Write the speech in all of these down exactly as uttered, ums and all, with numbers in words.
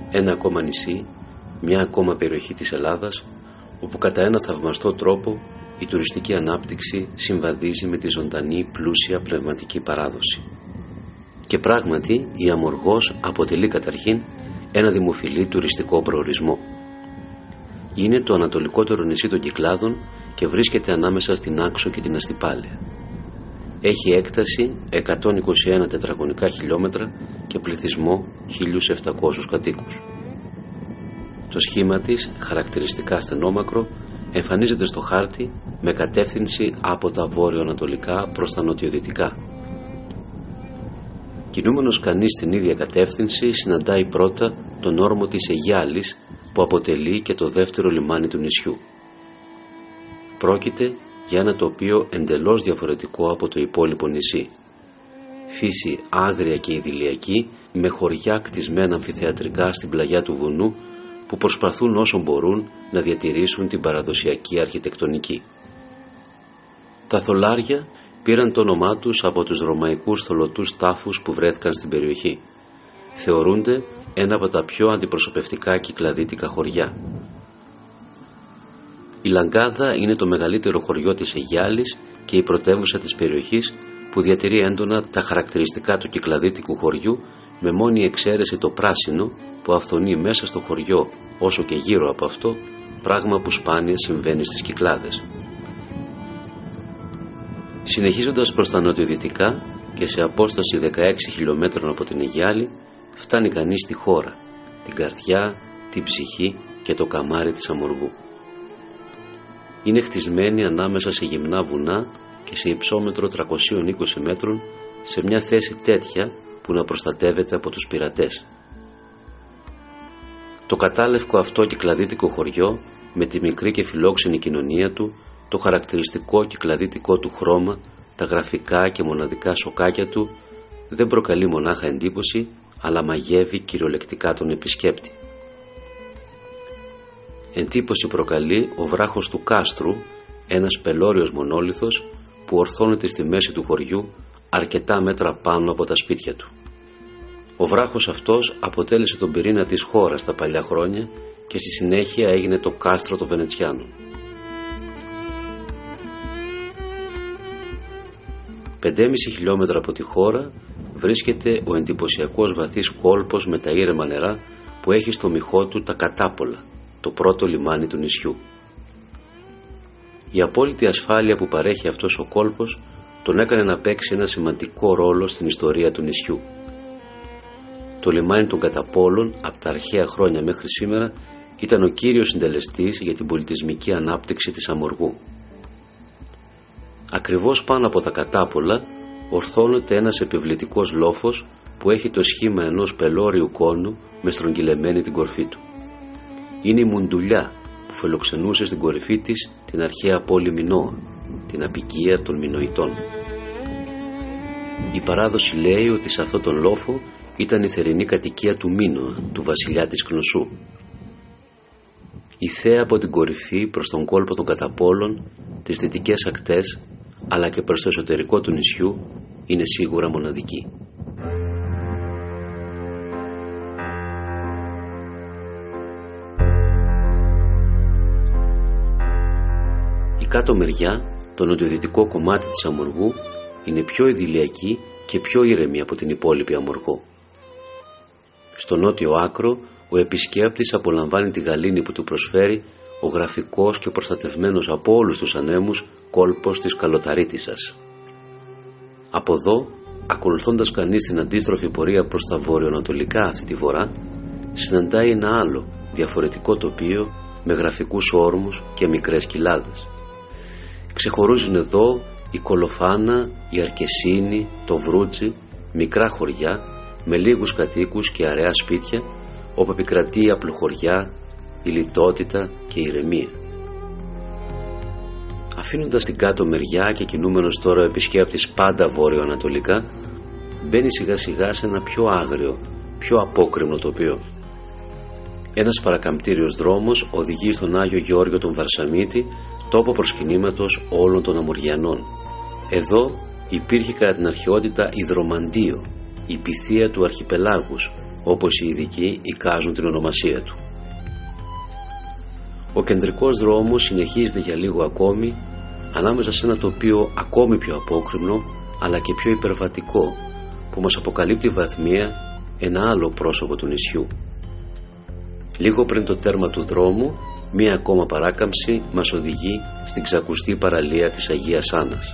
ένα ακόμα νησί, μια ακόμα περιοχή της Ελλάδας, όπου κατά ένα θαυμαστό τρόπο η τουριστική ανάπτυξη συμβαδίζει με τη ζωντανή πλούσια πνευματική παράδοση. Και πράγματι η Αμοργός αποτελεί καταρχήν ένα δημοφιλή τουριστικό προορισμό. Είναι το ανατολικότερο νησί των Κυκλάδων και βρίσκεται ανάμεσα στην Άξο και την Αστυπάλαια. Έχει έκταση εκατόν είκοσι ένα τετραγωνικά χιλιόμετρα και πληθυσμό χίλιους επτακόσιους κατοίκους. Το σχήμα της, χαρακτηριστικά στενόμακρο, εμφανίζεται στο χάρτη με κατεύθυνση από τα βόρειο-ανατολικά προς τα νοτιοδυτικά. Κινούμενος κανείς στην ίδια κατεύθυνση συναντάει πρώτα τον όρμο της Αιγιάλης, που αποτελεί και το δεύτερο λιμάνι του νησιού. Πρόκειται για ένα τοπίο εντελώς διαφορετικό από το υπόλοιπο νησί. Φύση άγρια και ιδηλιακή, με χωριά κτισμένα αμφιθεατρικά στην πλαγιά του βουνού, που προσπαθούν όσο μπορούν να διατηρήσουν την παραδοσιακή αρχιτεκτονική. Τα θολάρια πήραν το όνομά τους από τους ρωμαϊκούς θολωτούς τάφους που βρέθηκαν στην περιοχή. Θεωρούνται ένα από τα πιο αντιπροσωπευτικά κυκλαδίτικα χωριά. Η Λαγκάδα είναι το μεγαλύτερο χωριό της Αιγιάλης και η πρωτεύουσα της περιοχής, που διατηρεί έντονα τα χαρακτηριστικά του κυκλαδίτικου χωριού, με μόνη εξαίρεση το πράσινο που αυθονεί μέσα στο χωριό όσο και γύρω από αυτό, πράγμα που σπάνια συμβαίνει στις Κυκλάδες. Συνεχίζοντας προς τα νοτιοδυτικά και σε απόσταση δεκαέξι χιλιομέτρων από την Αιγιάλη, φτάνει κανείς στη χώρα, την καρδιά, την ψυχή και το καμάρι της Αμοργού. Είναι χτισμένη ανάμεσα σε γυμνά βουνά και σε υψόμετρο τριακόσιων είκοσι μέτρων, σε μια θέση τέτοια που να προστατεύεται από τους πειρατές. Το κατάλευκο αυτό κυκλαδίτικο χωριό, με τη μικρή και φιλόξενη κοινωνία του, το χαρακτηριστικό κυκλαδίτικό του χρώμα, τα γραφικά και μοναδικά σοκάκια του, δεν προκαλεί μονάχα εντύπωση, αλλά μαγεύει κυριολεκτικά τον επισκέπτη. Εντύπωση προκαλεί ο βράχος του Κάστρου, ένας πελώριος μονόλιθος που ορθώνεται στη μέση του χωριού αρκετά μέτρα πάνω από τα σπίτια του. Ο βράχος αυτός αποτέλεσε τον πυρήνα της χώρας τα παλιά χρόνια και στη συνέχεια έγινε το κάστρο των Βενετσιάνων. πεντέμισι χιλιόμετρα από τη χώρα βρίσκεται ο εντυπωσιακός βαθύς κόλπος με τα ήρεμα νερά που έχει στο μυχό του τα Κατάπολα, το πρώτο λιμάνι του νησιού. Η απόλυτη ασφάλεια που παρέχει αυτός ο κόλπος τον έκανε να παίξει ένα σημαντικό ρόλο στην ιστορία του νησιού. Το λιμάνι των Καταπόλων από τα αρχαία χρόνια μέχρι σήμερα ήταν ο κύριος συντελεστής για την πολιτισμική ανάπτυξη της Αμοργού. Ακριβώς πάνω από τα Κατάπολα ορθώνεται ένας επιβλητικός λόφος που έχει το σχήμα ενός πελώριου κόνου με στρογγυλεμένη την κορφή του. Είναι η Μουντουλιά που φιλοξενούσε στην κορυφή της την αρχαία πόλη Μινώα, την αποικία των Μινοητών. Η παράδοση λέει ότι σε αυτόν τον λόφο ήταν η θερινή κατοικία του Μίνοα, του βασιλιά της Κνωσού. Η θέα από την κορυφή προς τον κόλπο των Καταπόλων, τις δυτικές ακτές, αλλά και προς το εσωτερικό του νησιού είναι σίγουρα μοναδική. Η κάτω μεριά, το νοτιοδυτικό κομμάτι της Αμοργού, είναι πιο ιδηλιακή και πιο ήρεμη από την υπόλοιπη Αμοργό. Στο νότιο άκρο, ο επισκέπτης απολαμβάνει τη γαλήνη που του προσφέρει ο γραφικός και προστατευμένος από όλους τους ανέμους κόλπος της Καλοταρίτισσας. Από εδώ, ακολουθώντας κανείς την αντίστροφη πορεία προς τα βορειοανατολικά αυτή τη βορρά, συναντάει ένα άλλο διαφορετικό τοπίο με γραφικούς όρμους και μικρές κοιλάδες. Ξεχωρίζουν εδώ η Κολοφάνα, η Αρκεσίνη, το Βρούτσι, μικρά χωριά με λίγους κατοίκους και αραιά σπίτια, όπου επικρατεί η απλοχωριά, η λιτότητα και η ηρεμία. Αφήνοντας την κάτω μεριά και κινούμενος τώρα ο επισκέπτης πάντα βόρειο-ανατολικά, μπαίνει σιγά σιγά σε ένα πιο άγριο, πιο απόκρημνο τοπίο. Ένας παρακαμπτήριος δρόμος οδηγεί στον Άγιο Γεώργιο τον Βαρσαμίτη, τόπο προσκυνήματος όλων των Αμοργιανών. Εδώ υπήρχε κατά την αρχαιότητα Ιδρομαντίο, η πυθία του αρχιπελάγους, όπως οι ειδικοί εικάζουν την ονομασία του. Ο κεντρικός δρόμος συνεχίζεται για λίγο ακόμη ανάμεσα σε ένα τοπίο ακόμη πιο απόκρημνο αλλά και πιο υπερβατικό, που μας αποκαλύπτει βαθμία ένα άλλο πρόσωπο του νησιού. Λίγο πριν το τέρμα του δρόμου, μία ακόμα παράκαμψη μας οδηγεί στην ξακουστή παραλία της Αγίας Άννας.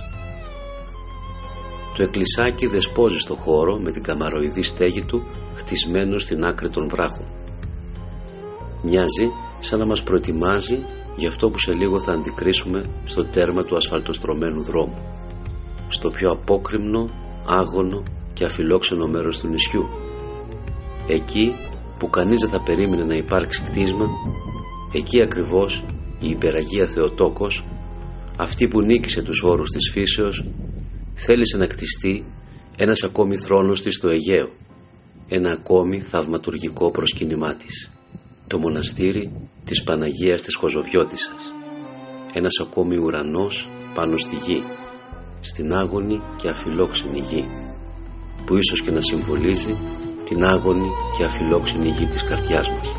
Το εκκλησάκι δεσπόζει στο χώρο με την καμαροειδή στέγη του χτισμένο στην άκρη των βράχων. Μοιάζει σαν να μας προετοιμάζει για αυτό που σε λίγο θα αντικρίσουμε στο τέρμα του ασφαλτοστρωμένου δρόμου, στο πιο απόκρημνο, άγωνο και αφιλόξενο μέρος του νησιού, εκεί που κανείς δεν θα περίμενε να υπάρξει κτίσμα. Εκεί ακριβώς η υπεραγία Θεοτόκος, αυτή που νίκησε τους όρους της φύσεως, θέλησε να κτιστεί ένας ακόμη θρόνος της στο Αιγαίο, ένα ακόμη θαυματουργικό προσκύνημά της, το μοναστήρι της Παναγίας της Χοζοβιώτισσας, ένας ακόμη ουρανός πάνω στη γη, στην άγονη και αφιλόξενη γη, που ίσως και να συμβολίζει την άγονη και αφιλόξενη γη της καρδιάς μας.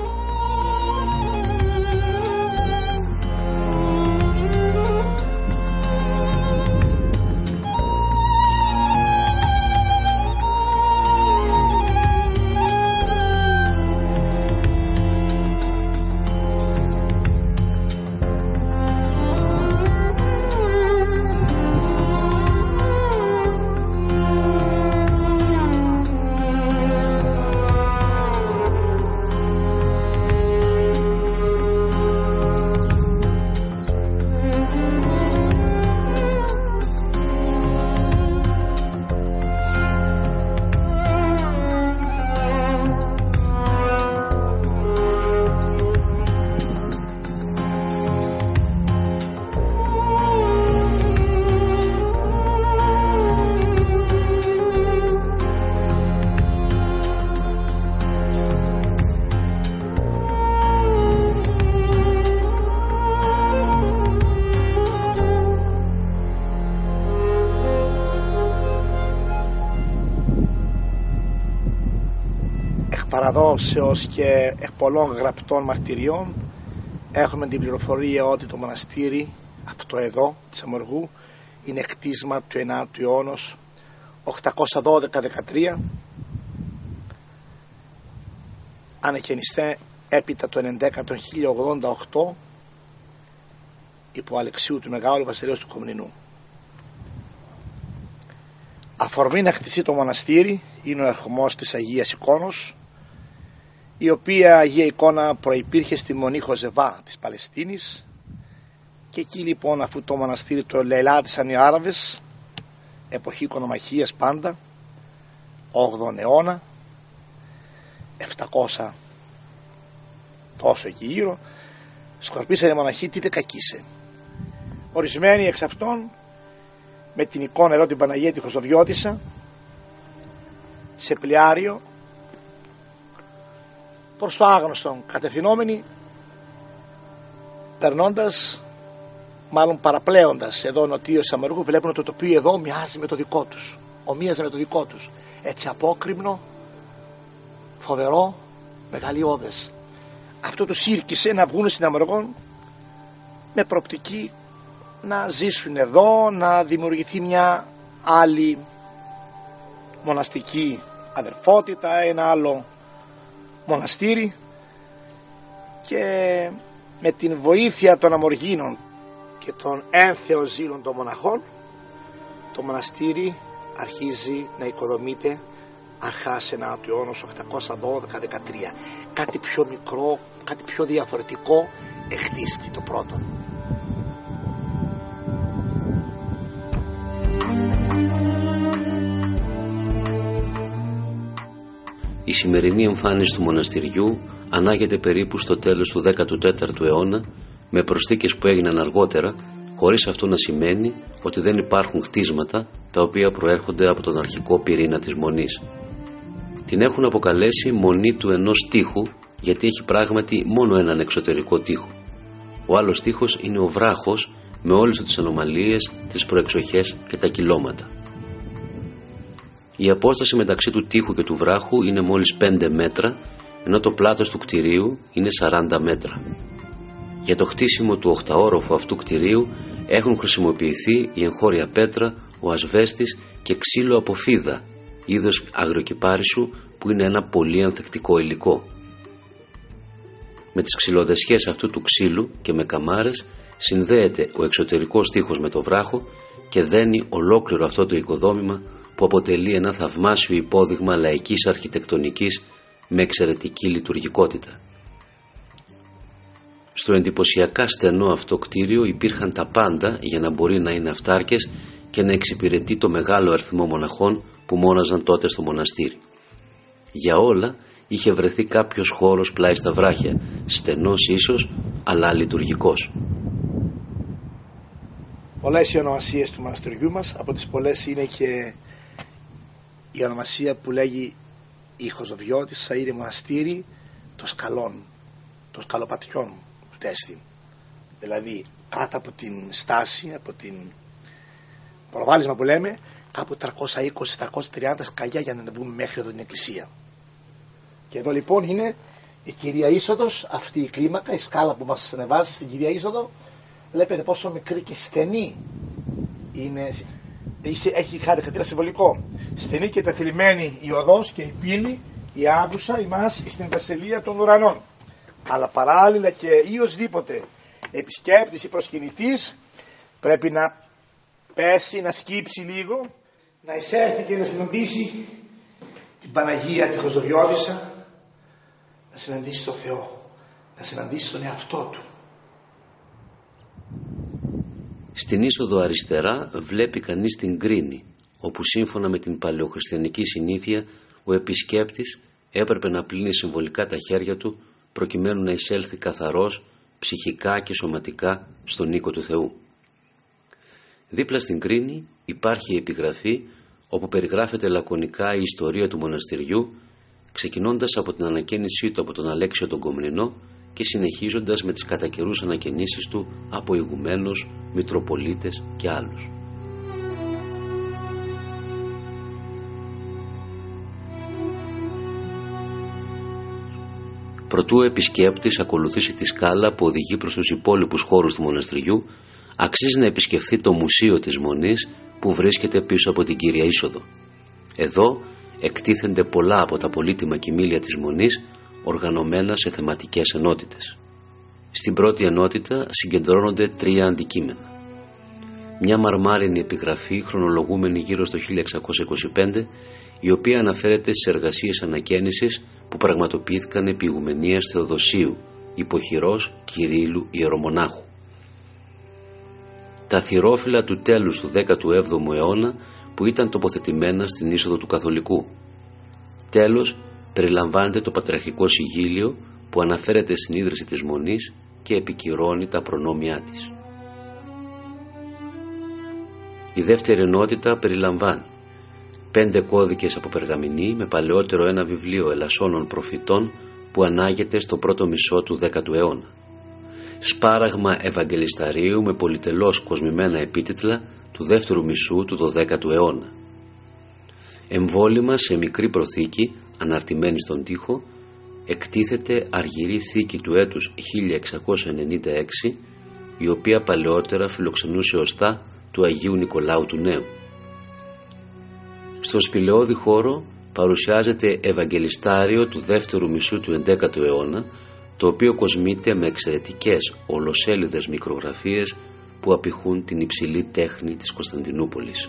Παραδόσεως και εκ πολλών γραπτών μαρτυριών έχουμε την πληροφορία ότι το μοναστήρι αυτό εδώ της Αμοργού είναι κτίσμα του ενάτου αιώνος οκτακόσια δώδεκα δεκατρία, ανεκαινιστέ έπειτα το ενενήντα το χίλια ογδόντα οκτώ υπό Αλεξίου του Μεγάλου βασιλέως του Κομνηνού. Αφορμή να χτιστεί το μοναστήρι είναι ο ερχομός της Αγίας Εικόνος, η οποία Αγία Εικόνα προϋπήρχε στη Μονή Χοζεβά της Παλαιστίνης, και εκεί λοιπόν, αφού το μοναστήρι το λαιλάτισαν οι Άραβες, εποχή οικονομαχίας πάντα, όγδοο αιώνα, επτακόσια τόσο εκεί γύρω, σκορπίσανε οι μοναχοί τι κακίσε. Ορισμένοι εξ αυτών με την εικόνα εδώ την Παναγία τη Χοζοβιώτισσα σε πλοιάριο προς το άγνωστον κατευθυνόμενοι, περνώντας, μάλλον παραπλέοντας εδώ νοτίως Αμοργού, βλέπουν ότι το τοπίο εδώ μοιάζει με το δικό τους, ομοίαζε με το δικό τους, έτσι απόκρημνο, φοβερό, μεγαλειώδες. Αυτό τους ήρκησε να βγουν στην Αμοργό με προοπτική να ζήσουν εδώ, να δημιουργηθεί μια άλλη μοναστική αδερφότητα, ένα άλλο μοναστήρι, και με την βοήθεια των Αμοργίνων και των ένθεων ζήλων των μοναχών το μοναστήρι αρχίζει να οικοδομείται αρχάς ενάτου αιώνος οκτακόσια δώδεκα δεκατρία. Κάτι πιο μικρό, κάτι πιο διαφορετικό εχτίστη το πρώτο. Η σημερινή εμφάνιση του μοναστηριού ανάγεται περίπου στο τέλος του δέκατου τέταρτου αιώνα, με προσθήκες που έγιναν αργότερα, χωρίς αυτό να σημαίνει ότι δεν υπάρχουν κτίσματα τα οποία προέρχονται από τον αρχικό πυρήνα της Μονής. Την έχουν αποκαλέσει Μονή του ενός τείχου, γιατί έχει πράγματι μόνο έναν εξωτερικό τείχο. Ο άλλος τείχος είναι ο βράχος με όλες τις ανομαλίες, τις προεξοχές και τα κυλώματα. Η απόσταση μεταξύ του τοίχου και του βράχου είναι μόλις πέντε μέτρα, ενώ το πλάτος του κτηρίου είναι σαράντα μέτρα. Για το χτίσιμο του οχταόροφου αυτού κτηρίου έχουν χρησιμοποιηθεί η εγχώρια πέτρα, ο ασβέστης και ξύλο από φίδα, είδος αγροκυπάρισου που είναι ένα πολύ ανθεκτικό υλικό. Με τις ξυλοδεσιές αυτού του ξύλου και με καμάρες συνδέεται ο εξωτερικός τοίχος με το βράχο και δένει ολόκληρο αυτό το οικοδόμημα που αποτελεί ένα θαυμάσιο υπόδειγμα λαϊκής αρχιτεκτονικής με εξαιρετική λειτουργικότητα. Στο εντυπωσιακά στενό αυτό κτίριο υπήρχαν τα πάντα για να μπορεί να είναι αυτάρκες και να εξυπηρετεί το μεγάλο αριθμό μοναχών που μόναζαν τότε στο μοναστήρι. Για όλα είχε βρεθεί κάποιος χώρος πλάι στα βράχια, στενός ίσως, αλλά λειτουργικός. Πολλές οι ονομασίες του μοναστηριού μας, από τις πολλές είναι και η ονομασία που λέγει η Χοζοβιώτης Σαΐρη Μοναστήρι των Σκαλών, των Σκαλοπατιών του Τέστη. Δηλαδή κάτω από την στάση, από την προβάδισμα που λέμε, κάπου τριακόσια είκοσι με τριακόσια τριάντα σκαλιά για να ανεβούμε μέχρι εδώ την εκκλησία. Και εδώ λοιπόν είναι η Κυρία Είσοδος, αυτή η κλίμακα, η σκάλα που μας ανεβάζει στην Κυρία Είσοδο. Βλέπετε πόσο μικρή και στενή είναι, έχει χαρακτήρα συμβολικό. Στενή και τεθλιμμένη η οδός και η πύλη, η άδουσα ημάς στην βασιλεία των ουρανών. Αλλά παράλληλα και ή οσδήποτε επισκέπτης ή προσκυνητής πρέπει να πέσει, να σκύψει λίγο, να εισέλθει και να συναντήσει την Παναγία, τη Χοζοβιώτισσα, να συναντήσει τον Θεό, να συναντήσει τον εαυτό του. Στην είσοδο αριστερά βλέπει κανείς την κρίνη, όπου σύμφωνα με την παλαιοχριστιανική συνήθεια ο επισκέπτης έπρεπε να πλύνει συμβολικά τα χέρια του προκειμένου να εισέλθει καθαρός ψυχικά και σωματικά στον οίκο του Θεού. Δίπλα στην κρίνη υπάρχει η επιγραφή όπου περιγράφεται λακωνικά η ιστορία του μοναστηριού, ξεκινώντας από την ανακαίνισή του από τον Αλέξιο τον Κομνηνό και συνεχίζοντας με τις κατά καιρούς ανακαινήσεις του από ηγουμένους, μητροπολίτες και άλλους. Προτού ο επισκέπτης ακολουθήσει τη σκάλα που οδηγεί προς τους υπόλοιπους χώρους του μοναστηριού, αξίζει να επισκεφθεί το μουσείο της Μονής που βρίσκεται πίσω από την Κύρια Είσοδο. Εδώ εκτίθενται πολλά από τα πολύτιμα κοιμήλια της Μονής, οργανωμένα σε θεματικές ενότητες. Στην πρώτη ενότητα συγκεντρώνονται τρία αντικείμενα. Μια μαρμάρινη επιγραφή χρονολογούμενη γύρω στο χίλια εξακόσια είκοσι πέντε, η οποία αναφέρεται στις εργασίες ανακαίνησης που πραγματοποιήθηκαν επί ηγουμενίας Θεοδοσίου, υποχειρός Κυρίλλου Ιερομονάχου. Τα θυρόφυλλα του τέλους του δέκατου έβδομου αιώνα που ήταν τοποθετημένα στην είσοδο του Καθολικού. Τέλος, περιλαμβάνεται το πατριαρχικό συγγύλιο που αναφέρεται στην ίδρυση της Μονής και επικυρώνει τα προνόμια της. Η δεύτερη ενότητα περιλαμβάνει πέντε κώδικες από περγαμηνή με παλαιότερο ένα βιβλίο ελασσόνων προφητών που ανάγεται στο πρώτο μισό του δέκατου αιώνα. Σπάραγμα Ευαγγελισταρίου με πολυτελώς κοσμημένα επίτιτλα του δεύτερου μισού του δωδέκατου αιώνα. Εμβόλυμα σε μικρή προθήκη αναρτημένη στον τοίχο εκτίθεται αργυρή θήκη του έτους χίλια εξακόσια ενενήντα έξι, η οποία παλαιότερα φιλοξενούσε οστά του Αγίου Νικολάου του Νέου. Στο σπηλαιώδη χώρο παρουσιάζεται Ευαγγελιστάριο του δεύτερου μισού του ενδέκατου αιώνα, το οποίο κοσμείται με εξαιρετικές ολοσέλιδες μικρογραφίες που απηχούν την υψηλή τέχνη της Κωνσταντινούπολης.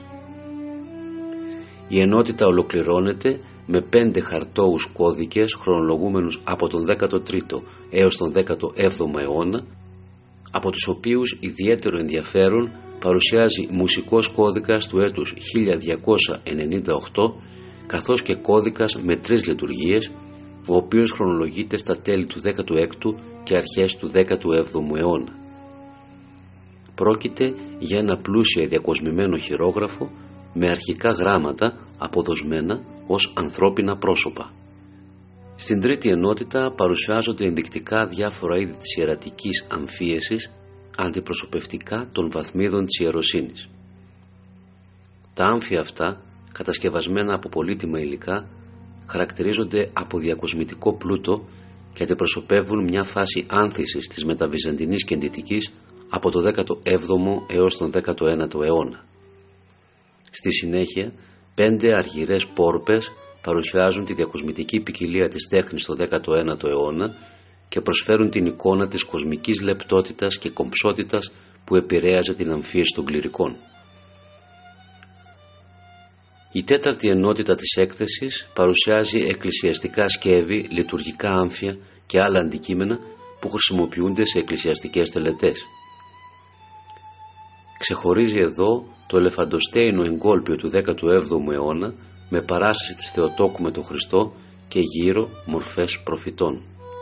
Η ενότητα ολοκληρώνεται με πέντε χαρτόους κώδικες χρονολογούμενους από τον δέκατο τρίτο έως τον δέκατο έβδομο αιώνα, από τους οποίους ιδιαίτερο ενδιαφέρον παρουσιάζει μουσικός κώδικας του έτους χίλια διακόσια ενενήντα οκτώ, καθώς και κώδικας με τρεις λειτουργίες, ο οποίος χρονολογείται στα τέλη του δέκατου έκτου και αρχές του δέκατου έβδομου αιώνα. Πρόκειται για ένα πλούσια διακοσμημένο χειρόγραφο με αρχικά γράμματα αποδοσμένα ως ανθρώπινα πρόσωπα. Στην τρίτη ενότητα παρουσιάζονται ενδεικτικά διάφορα είδη της ιερατικής αμφίεσης, αντιπροσωπευτικά των βαθμίδων της ιεροσύνης. Τα άμφια αυτά κατασκευασμένα από πολύτιμα υλικά, χαρακτηρίζονται από διακοσμητικό πλούτο και αντιπροσωπεύουν μια φάση άνθησης της μεταβυζαντινής κεντητικής από το δέκατο έβδομο έως τον δέκατο ένατο αιώνα. Στη συνέχεια, πέντε αργυρές πόρπες παρουσιάζουν τη διακοσμητική ποικιλία της τέχνης στο δέκατο ένατο αιώνα και προσφέρουν την εικόνα της κοσμικής λεπτότητας και κομψότητας που επηρέαζε την αμφίεση των κληρικών. Η τέταρτη ενότητα της έκθεσης παρουσιάζει εκκλησιαστικά σκεύη, λειτουργικά άμφια και άλλα αντικείμενα που χρησιμοποιούνται σε εκκλησιαστικές τελετές. Ξεχωρίζει εδώ το ελεφαντοστέινο εγκόλπιο του δέκατου έβδομου αιώνα με παράσταση της Θεοτόκου με τον Χριστό και γύρω μορφές προφητών.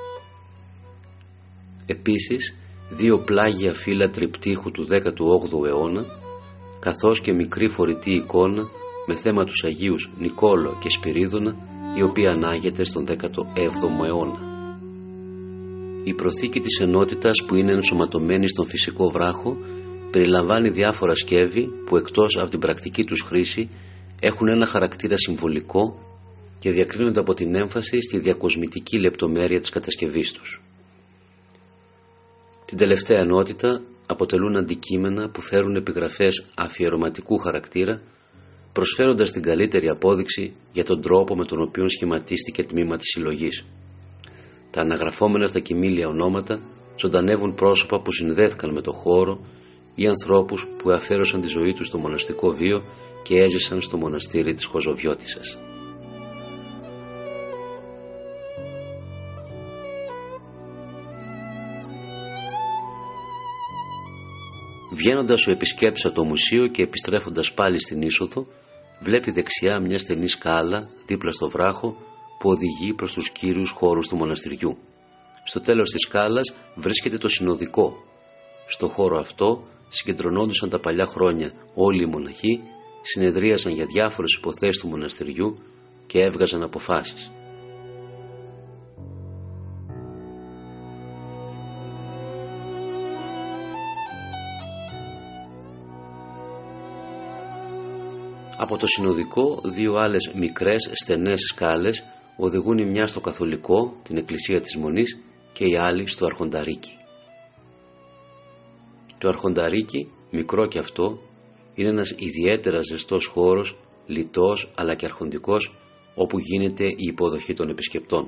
Επίσης, δύο πλάγια φύλλα τριπτύχου του δέκατου όγδοου αιώνα, καθώς και μικρή φορητή εικόνα με θέμα τους Αγίους Νικόλο και Σπυρίδωνα, η οποία ανάγεται στον δέκατο έβδομο αιώνα. Η προθήκη της ενότητας που είναι ενσωματωμένη στον φυσικό βράχο περιλαμβάνει διάφορα σκεύη που εκτός από την πρακτική τους χρήση έχουν ένα χαρακτήρα συμβολικό και διακρίνονται από την έμφαση στη διακοσμητική λεπτομέρεια της κατασκευής τους. Την τελευταία ενότητα αποτελούν αντικείμενα που φέρουν επιγραφές αφιερωματικού χαρακτήρα, προσφέροντας την καλύτερη απόδειξη για τον τρόπο με τον οποίο σχηματίστηκε τμήμα της συλλογής. Τα αναγραφόμενα στα κοιμήλια ονόματα ζωντανεύουν πρόσωπα που συνδέθηκαν με το χώρο ή ανθρώπους που αφαίρωσαν τη ζωή τους στο μοναστικό βίο και έζησαν στο μοναστήρι της Χοζοβιώτισσας. Βγαίνοντας ο επισκέπτης από το μουσείο και επιστρέφοντας πάλι στην είσοδο, βλέπει δεξιά μια στενή σκάλα δίπλα στο βράχο που οδηγεί προς τους κύριους χώρους του μοναστηριού. Στο τέλος της σκάλας βρίσκεται το συνοδικό. Στο χώρο αυτό συγκεντρωνόντουσαν τα παλιά χρόνια όλοι οι μοναχοί, συνεδρίασαν για διάφορες υποθέσεις του μοναστηριού και έβγαζαν αποφάσεις. Από το συνοδικό δύο άλλες μικρές στενές σκάλες οδηγούν η μια στο καθολικό, την εκκλησία της Μονής, και η άλλη στο αρχονταρίκι. Το αρχονταρίκι, μικρό και αυτό, είναι ένας ιδιαίτερα ζεστός χώρος, λιτός αλλά και αρχοντικός, όπου γίνεται η υποδοχή των επισκεπτών.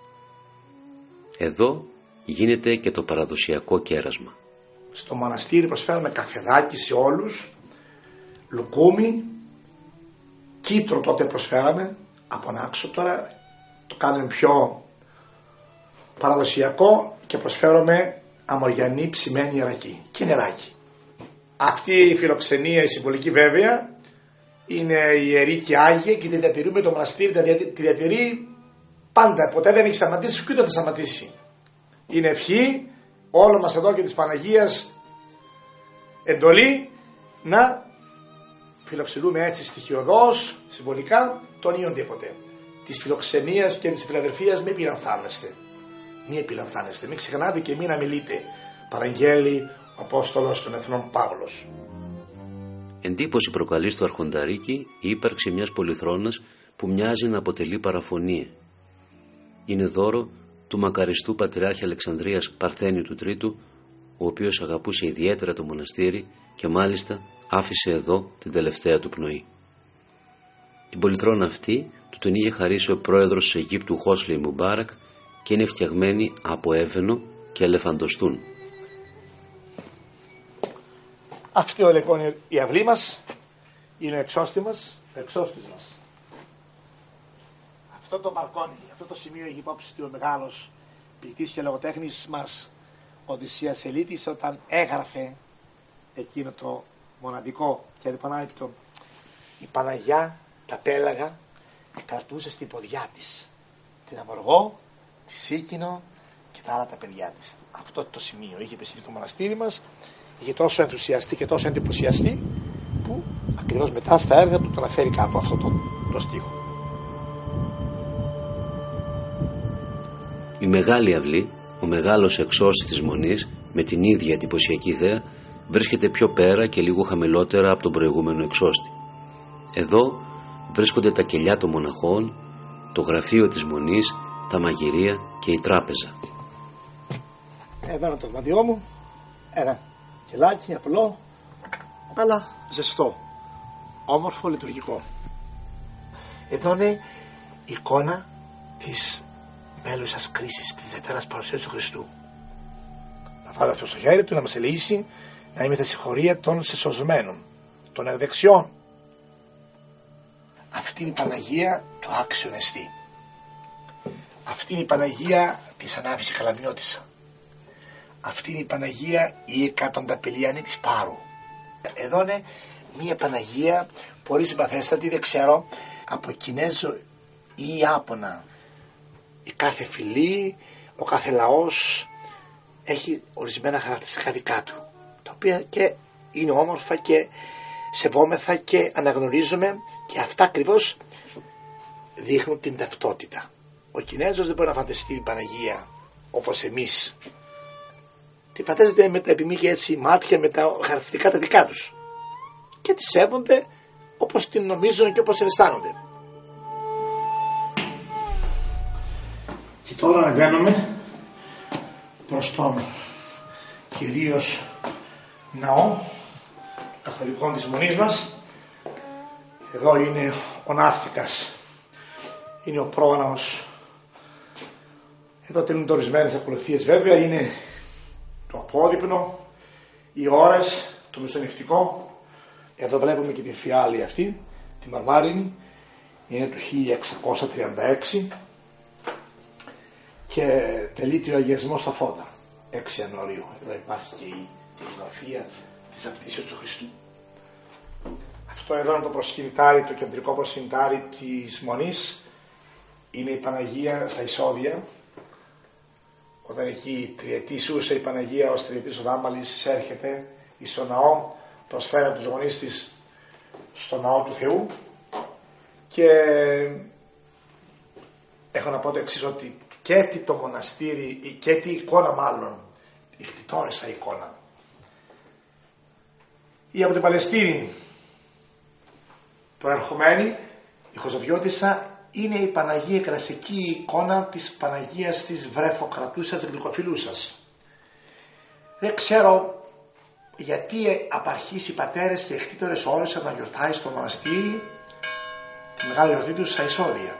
Εδώ γίνεται και το παραδοσιακό κέρασμα. Στο μοναστήρι προσφέρουμε καφεδάκι σε όλους, λουκούμι, κίτρο τότε προσφέραμε, από άξο τώρα το κάνουμε πιο παραδοσιακό και προσφέρουμε αμοριανή ψημένη ρακή και νεράκι. Αυτή η φιλοξενία, η συμβολική βέβαια, είναι ιερή και άγια και τη διατηρούμε, το μοναστήρι τη διατηρεί πάντα, ποτέ δεν έχει σταματήσει και ούτε θα σταματήσει. Είναι ευχή όλων μας εδώ και της Παναγίας εντολή να φιλοξενούμε έτσι στοιχειωδώς, συμβολικά, τον οποιονδήποτε. Της φιλοξενίας και της φιλαδελφίας μην επιλαμβάνεστε. Μην επιλαμβάνεστε, μην ξεχνάτε και μην αμιλείτε. Παραγγέλει ο Απόστολος των Εθνών Παύλος. Εντύπωση προκαλεί στο αρχονταρίκι η ύπαρξη μιας πολυθρόνας που μοιάζει να αποτελεί παραφωνία. Είναι δώρο του μακαριστού Πατριάρχη Αλεξανδρίας Παρθένιου του Τρίτου, ο οποίος αγαπούσε ιδιαίτερα το μοναστήρι και μάλιστα άφησε εδώ την τελευταία του πνοή. Την πολυθρόνα αυτή του την είχε χαρίσει ο πρόεδρος της Αιγύπτου Χόσλι Μουμπάρακ και είναι φτιαγμένη από έβαινο και ελεφαντοστούν. Αυτή λοιπόν η αυλή μας είναι ο εξώστη μας, ο εξώστης μας. Αυτό το μπαλκόνι, αυτό το σημείο έχει υπόψη του ο μεγάλος ποιητής και λογοτέχνης μας Οδυσσίας Ελίτης όταν έγραφε εκείνο το μοναδικό και ανεπανάληπτο η Παναγιά τα πέλαγα κρατούσε στην ποδιά της την Αμοργό, τη Σίκινο και τα άλλα τα παιδιά της. Αυτό το σημείο είχε επιστηθεί το μοναστήρι μας, είχε τόσο ενθουσιαστεί και τόσο εντυπωσιαστεί που ακριβώς μετά στα έργα του το αναφέρει κάπου αυτό το, το στίχο. Η μεγάλη αυλή, ο μεγάλος εξώστης της Μονής με την ίδια εντυπωσιακή ιδέα βρίσκεται πιο πέρα και λίγο χαμηλότερα από τον προηγούμενο εξώστη. Εδώ βρίσκονται τα κελιά των μοναχών, το γραφείο της Μονής, τα μαγειρία και η τράπεζα. Εδώ είναι το δωμάτιό μου, ένα κελάκι απλό, αλλά ζεστό, όμορφο, λειτουργικό. Εδώ είναι η εικόνα της μέλουσας κρίσης της Δευτέρας Παρουσίας του Χριστού. Να βάλει αυτό στο χέρι του, να μας ελεήσει να είμαι στη συγχωρία των σεσωσμένων, των ευδεξιών. Αυτή είναι η Παναγία του άξιον εστί. Αυτή είναι η Παναγία της ανάβηση Χαλαμιώτισσα. Αυτή είναι η Παναγία η εκατονταπηλιανή της Πάρου. Εδώ είναι μια Παναγία πολύ συμπαθέστατη, δεν ξέρω από Κινέζο ή Ιάπωνα. Η κάθε φυλή, ο κάθε λαός έχει ορισμένα χαρακτηριστικά δικά του, τα οποία και είναι όμορφα και σεβόμεθα και αναγνωρίζουμε, και αυτά ακριβώς δείχνουν την ταυτότητα. Ο Κινέζος δεν μπορεί να φανταστεί την Παναγία όπως εμείς. Τη φαντάζεται με τα επιμήκεια έτσι μάτια, με τα χαρακτηριστικά τα δικά τους, και τη σέβονται όπως την νομίζουν και όπως την αισθάνονται. Και τώρα αναγκάνομαι προς τον κυρίως ναό καθολικών της Μονής μας. Εδώ είναι ο ναύτικας, είναι ο πρόναος. Εδώ τελούν ορισμένες ακολουθίες, βέβαια είναι το απόδειπνο, οι ώρες, το μεσονυχτικό. Εδώ βλέπουμε και τη φιάλη αυτή, τη μαρμάρινη, είναι του χίλια εξακόσια τριάντα έξι και τελείται ο αγιασμός στα φώτα, έξι Ιανουαρίου. Εδώ υπάρχει και η φωτογραφία της Απτήσεως του Χριστού. Αυτό εδώ είναι το προσκυνητάρι, το κεντρικό προσκυνητάρι της Μονής. Είναι η Παναγία στα εισόδια. Όταν εκεί τριετής ούσα η Παναγία ως τριετής οδάμαλης εισέρχεται στο ναό, προσφέρει τους γονείς της στο ναό του Θεού. Και έχω να πω το εξής, ότι και τι το μοναστήρι, και τι εικόνα μάλλον, η χτιτόρεσα εικόνα, ή από την Παλαιστίνη προερχομένη, η Χωζοβιώτισσα είναι η Παναγία κλασική εικόνα της Παναγίας της βρεφοκρατούσας γλυκοφιλούσας. Δεν ξέρω γιατί απ' αρχής οι πατέρες και οι χτίτορες όρισαν να γιορτάει στο μοναστήρι τη μεγάλη γιορτή τους στα εισόδια.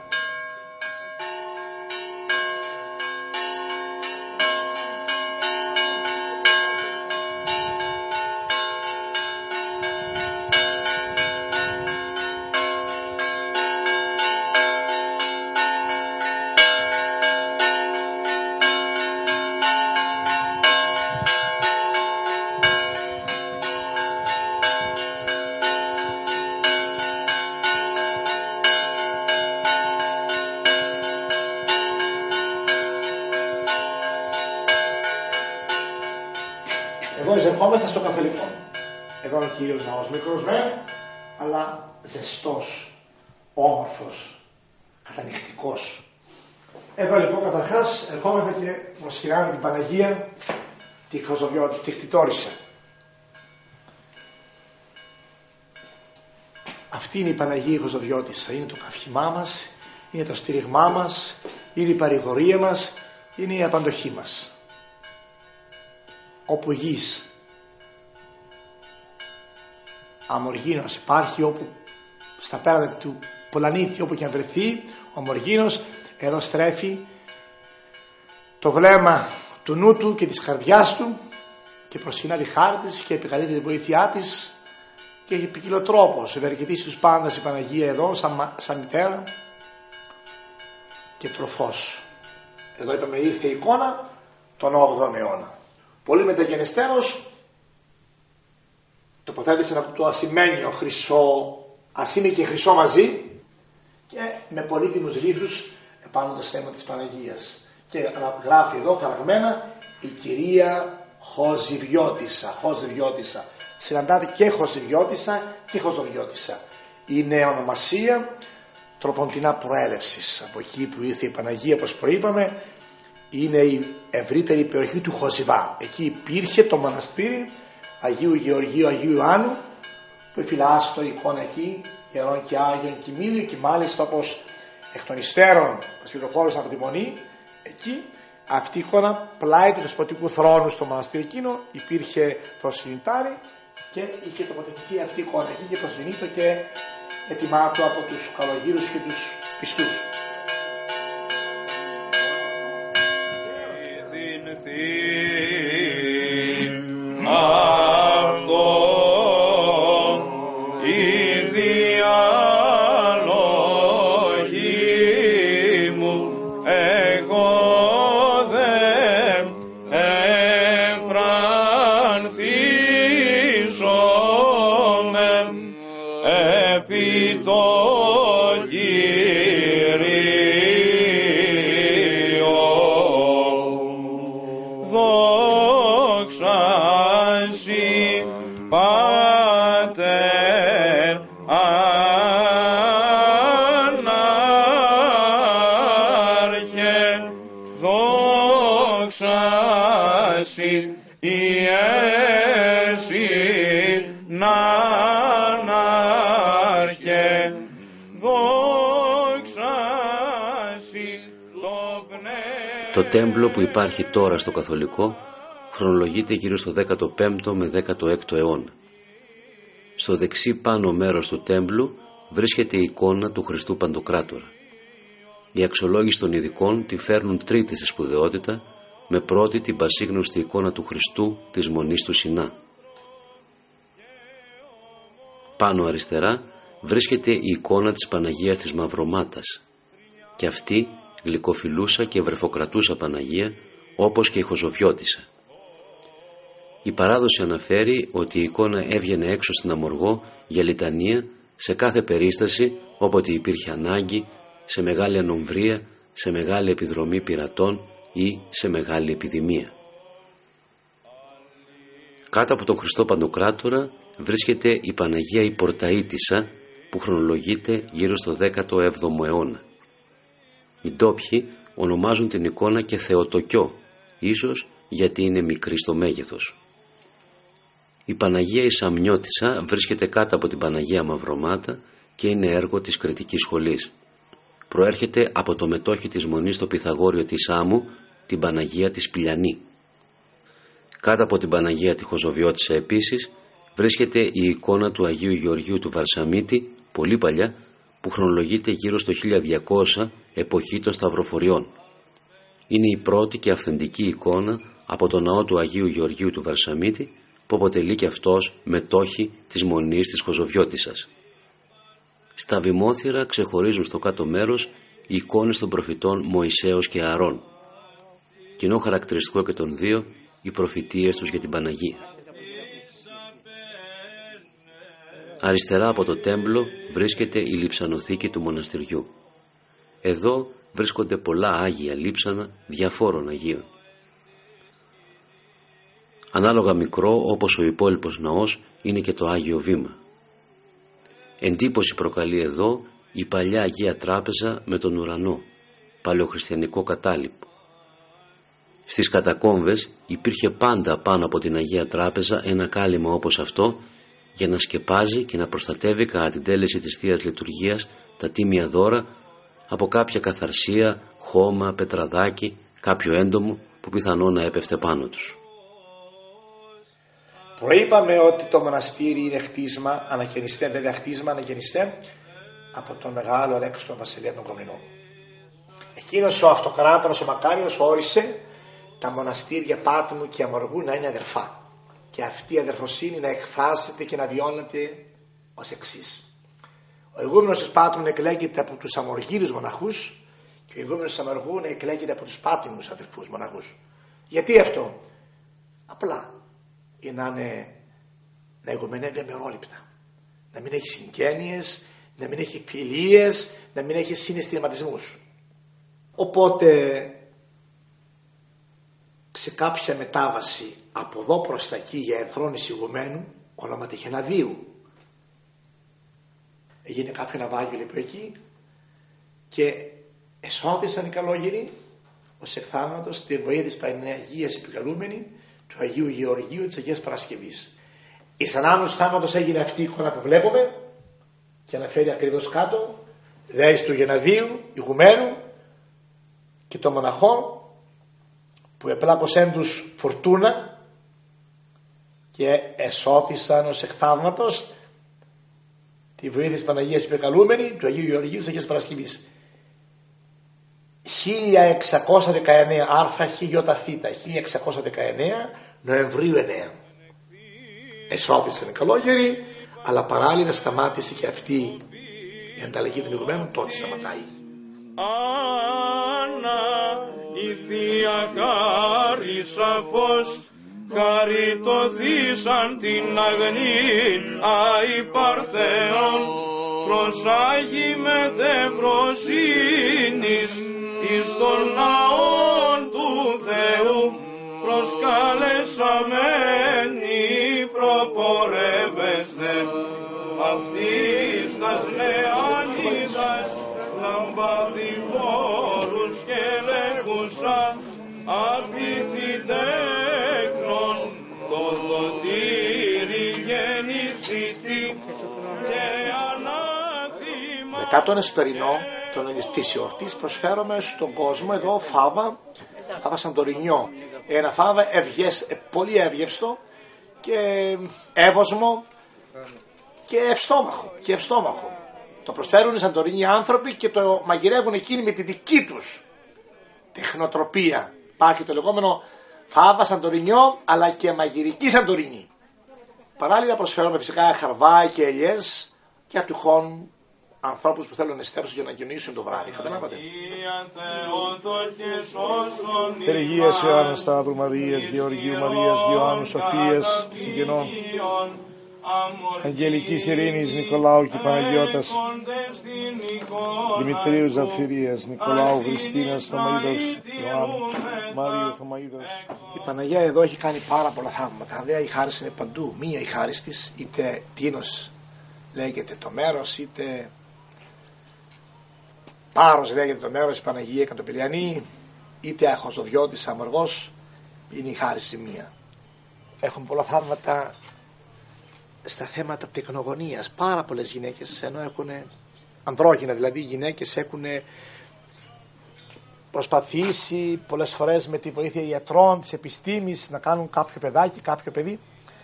Εδώ εισερχόμεθα στο καθολικό. Εδώ είναι ο κύριος ναός, μικρός με, αλλά ζεστός, όμορφος, κατανυχτικός. Εδώ λοιπόν καταρχάς ερχόμεθα και προσκυνάμε την Παναγία, τη Χωζοβιώτη, τη χτιτόρησα. Αυτή είναι η Παναγία η Χωζοβιώτισσα, είναι το καυχημά μας, είναι το στήριγμά μας, είναι η παρηγορία μας, είναι η απαντοχή μας. Όπου γης αμοργίνος υπάρχει, όπου στα πέραντα του πλανήτη, όπου και αν βρεθεί ο αμοργίνος, εδώ στρέφει το βλέμμα του νου του και της καρδιάς του και προσκυνά τη χάρη της και επικαλείται τη βοήθειά της και έχει ποικιλοτρόπως ευεργετήσει τους πάντας η Παναγία εδώ σαν, σαν μητέρα και τροφός. Εδώ είπαμε ήρθε η εικόνα τον όγδοο αιώνα. Πολύ μεταγενεστέρως τοποθέτησαν από το ασημένιο χρυσό, ασήμι και χρυσό μαζί, και με πολύτιμους λίθους επάνω το στέμμα της Παναγίας. Και γράφει εδώ χαραγμένα η κυρία Χωζιβιώτισσα. Χωζιβιώτισσα. Συναντάται και Χωζιβιώτισσα και Χωζοβιώτισσα. Είναι ονομασία τροποντινά προέλευσης. Από εκεί που ήρθε η Παναγία, όπως προείπαμε, είναι η ευρύτερη περιοχή του Χωζιβά. Εκεί υπήρχε το μοναστήρι Αγίου Γεωργίου Αγίου Ιωάννου, που φυλάσσεται η εικόνα εκεί, ιερών και Άγιων κοιμήλιο, και μάλιστα όπως εκ των υστέρων μας πληροφόρησαν από τη Μονή, εκεί αυτή η εικόνα πλάι του δεσποτικού θρόνου στο μοναστήρι εκείνο υπήρχε προσκυνητάρι και είχε τοποθετηθεί αυτή η εικόνα εκεί και προσκυνήτω και ετοιμάτω από τους καλογύρους και τους πιστούς. Το τέμπλο που υπάρχει τώρα στο καθολικό χρονολογείται γύρω στο δέκατο πέμπτο με δέκατο έκτο αιώνα. Στο δεξί πάνω μέρος του τέμπλου βρίσκεται η εικόνα του Χριστού Παντοκράτορα. Οι αξιολόγηση των ειδικών τη φέρνουν τρίτη στη σπουδαιότητα, με πρώτη την πασίγνωστη εικόνα του Χριστού της Μονής του Σινά. Πάνω αριστερά βρίσκεται η εικόνα της Παναγίας της Μαυρομάτας, και αυτή γλυκοφιλούσα και βρεφοκρατούσα Παναγία, όπως και η Χοζοβιώτισσα. Η παράδοση αναφέρει ότι η εικόνα έβγαινε έξω στην αμοργό για λιτανία σε κάθε περίσταση όποτε υπήρχε ανάγκη, σε μεγάλη ανομβρία, σε μεγάλη επιδρομή πειρατών ή σε μεγάλη επιδημία. Κάτω από τον Χριστό Παντοκράτορα βρίσκεται η Παναγία η Πορταΐτισσα, που χρονολογείται γύρω στο δέκατο έβδομο αιώνα. Οι ντόπιοι ονομάζουν την εικόνα και Θεοτοκιό, ίσως γιατί είναι μικρή στο μέγεθος. Η Παναγία η Σαμνιώτισσα βρίσκεται κάτω από την Παναγία Μαυρομάτα και είναι έργο της Κρητικής Σχολής. Προέρχεται από το μετόχι της Μονής στο Πυθαγόριο της Άμμου, την Παναγία τη Σπηλιανή. Κάτω από την Παναγία τη Χοζοβιώτισσα επίσης βρίσκεται η εικόνα του Αγίου Γεωργίου του Βαρσαμίτη, πολύ παλιά, που χρονολογείται γύρω στο χίλια διακόσια, εποχή των Σταυροφοριών. Είναι η πρώτη και αυθεντική εικόνα από το ναό του Αγίου Γεωργίου του Βαρσαμίτη, που αποτελεί και αυτός μετόχη της Μονής της Χοζοβιώτισσας. Στα βημόθυρα ξεχωρίζουν στο κάτω μέρος οι εικόνες των προφητών Μωυσέως και Ααρών. Κοινό χαρακτηριστικό και των δύο οι προφητείες τους για την Παναγία. Αριστερά από το τέμπλο βρίσκεται η λειψανοθήκη του μοναστηριού. Εδώ βρίσκονται πολλά άγια λείψανα διαφόρων Αγίων. Ανάλογα μικρό όπως ο υπόλοιπος ναός είναι και το Άγιο Βήμα. Εντύπωση προκαλεί εδώ η παλιά Αγία Τράπεζα με τον ουρανό, παλαιοχριστιανικό κατάλοιπο. Στις κατακόμβες υπήρχε πάντα πάνω από την Αγία Τράπεζα ένα κάλυμα όπως αυτό, για να σκεπάζει και να προστατεύει κατά την τέλεση της Θείας Λειτουργίας τα τίμια δώρα από κάποια καθαρσία, χώμα, πετραδάκι, κάποιο έντομο που πιθανόν να έπεφτε πάνω τους. Προείπαμε ότι το μοναστήρι είναι χτίσμα, ανακαινιστέ, βέβαια χτίσμα ανακαινιστέ από τον μεγάλο Αλέξανδρο Βασιλεία των Κομνηνών. Εκείνος ο αυτοκράτορας, ο Μακάριος, όρισε τα μοναστήρια Πάτμου και Αμοργού να είναι αδερφά. Και αυτή η αδερφοσύνη να εκφράζεται και να βιώνεται ως εξής. Ο ηγούμενος της Πάτμου εκλέγεται από τους αμοργύρους μοναχούς και ο ηγούμενος της Αμοργού εκλέγεται από τους πάτμους αδερφούς μοναχούς. Γιατί αυτό? Απλά για να, είναι, να ηγουμενεύει αμερόληπτα, να μην έχει συγγένειες, να μην έχει φιλίες, να μην έχει συναισθηματισμούς. Οπότε σε κάποια μετάβαση από εδώ προς τα εκεί για ενθρόνηση ηγουμένου, όνομα Τυχεναδίου, έγινε κάποιο ναυάγιο λοιπόν εκεί και εσώθησαν οι καλόγεροι ως εκθάματος τη βοήθεια της Παναγίας επικαλούμενη του Αγίου Γεωργίου της Αγίας Παρασκευής. Εις ανάμνους θάματος έγινε αυτή η εικόνα που βλέπουμε, και αναφέρει ακριβώς κάτω δέης του Γεναδίου, ηγουμένου και των μοναχών που επλάκωσαν τους φορτούνα και εσώθησαν ως εκ θαύματος τη βοήθεια της Παναγίας Υπερκαλούμενη του Αγίου Γεωργίου της Αγίας Παρασκευής. χίλια εξακόσια δεκαεννέα άρθρα χιλιοταθήτα, χίλια εξακόσια δεκαεννέα Νοεμβρίου εννέα. Εσώθησαν οι καλόγεροι, αλλά παράλληλα σταμάτησε και αυτή η ανταλλαγή των ηγουμένων, τότε σταματάει. Άννα η Θεία χάρη σαφώς χαριτωθήσαν την αγνή αη Παρθέων, προσάγει μετεφροσύνης εις των ναών του Θεού, προσκαλεσαμένοι προπορεύεστε αυτής τας νεανίδας λαμπαδιφόρους και λέγουσα απειθητέκνον το δοτήρι γεννηθητή και ανάθημα. Μετά τον Εσπερινό, τον της εορτής, προσφέρομαι στον κόσμο εδώ φάβα, φάβα Σαντορινιό. Ένα φάβα ευγες, πολύ εύγευστο και εύωσμο και ευστόμαχο, και ευστόμαχο. Το προσφέρουν οι Σαντορίνοι άνθρωποι και το μαγειρεύουν εκείνοι με τη δική τους τεχνοτροπία. Υπάρχει το λεγόμενο φάβα Σαντορινιό, αλλά και μαγειρική Σαντορίνη. Παράλληλα προσφέρουμε φυσικά χαρβά και ελιές και ατουχών ανθρώπους που θέλουν να στέψουν για να κοινωνήσουν το βράδυ. Καταλάβατε. Περιγείας Ιωάννου Σταύρου Μαρίας, Γεωργίου Μαρίας, Ιωάννου Σοφίας, συγγενών Αγγελικής Ειρήνης, Νικολάου και Παναγιώτας, Δημητρίου Ζαφυρίας, Νικολάου Χριστίνας, Θωμαίδος, Ιωάννου Μάριου Θωμαίδος. Η Παναγία εδώ έχει κάνει πάρα πολλά θαύματα. Βέβαια η χάρις είναι παντού. Μία η χάρις της, είτε Τίνος λέγεται το μέρος, είτε Πάρος λέγεται το μέρος, η Παναγία Κατοπηλιανή, είτε Αχοζοδιώτης Αμοργός, είναι η χάρις η μία. Έχουν πολλά θαύματα στα θέματα τεκνογωνίας. Πάρα πολλές γυναίκες, ενώ έχουν ανδρόγυνα, δηλαδή οι γυναίκες έχουν προσπαθήσει πολλές φορές με τη βοήθεια ιατρών, της επιστήμης να κάνουν κάποιο παιδάκι, κάποιο παιδί,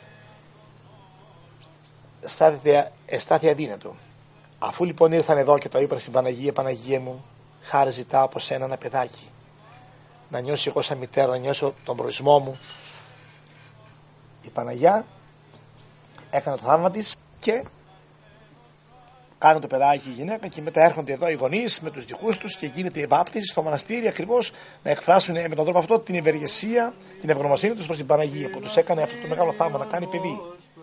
εστάθη αδύνατο. Αφού λοιπόν ήρθαν εδώ και το είπαν στην Παναγία, Παναγία μου, χάρη ζητάω από σένα ένα παιδάκι, να νιώσω εγώ σαν μητέρα, να νιώσω τον προορισμό μου. Η Παναγιά έκανε το θαύμα της και κάνει το παιδάκι η γυναίκα, και μετά έρχονται εδώ οι γονείς με τους δικούς τους και γίνεται η βάπτιση στο μοναστήρι, ακριβώς να εκφράσουν με τον τρόπο αυτό την ευεργεσία, την ευγνωμοσύνη τους προς την Παναγία που τους έκανε αυτό το μεγάλο θαύμα, να κάνει παιδί.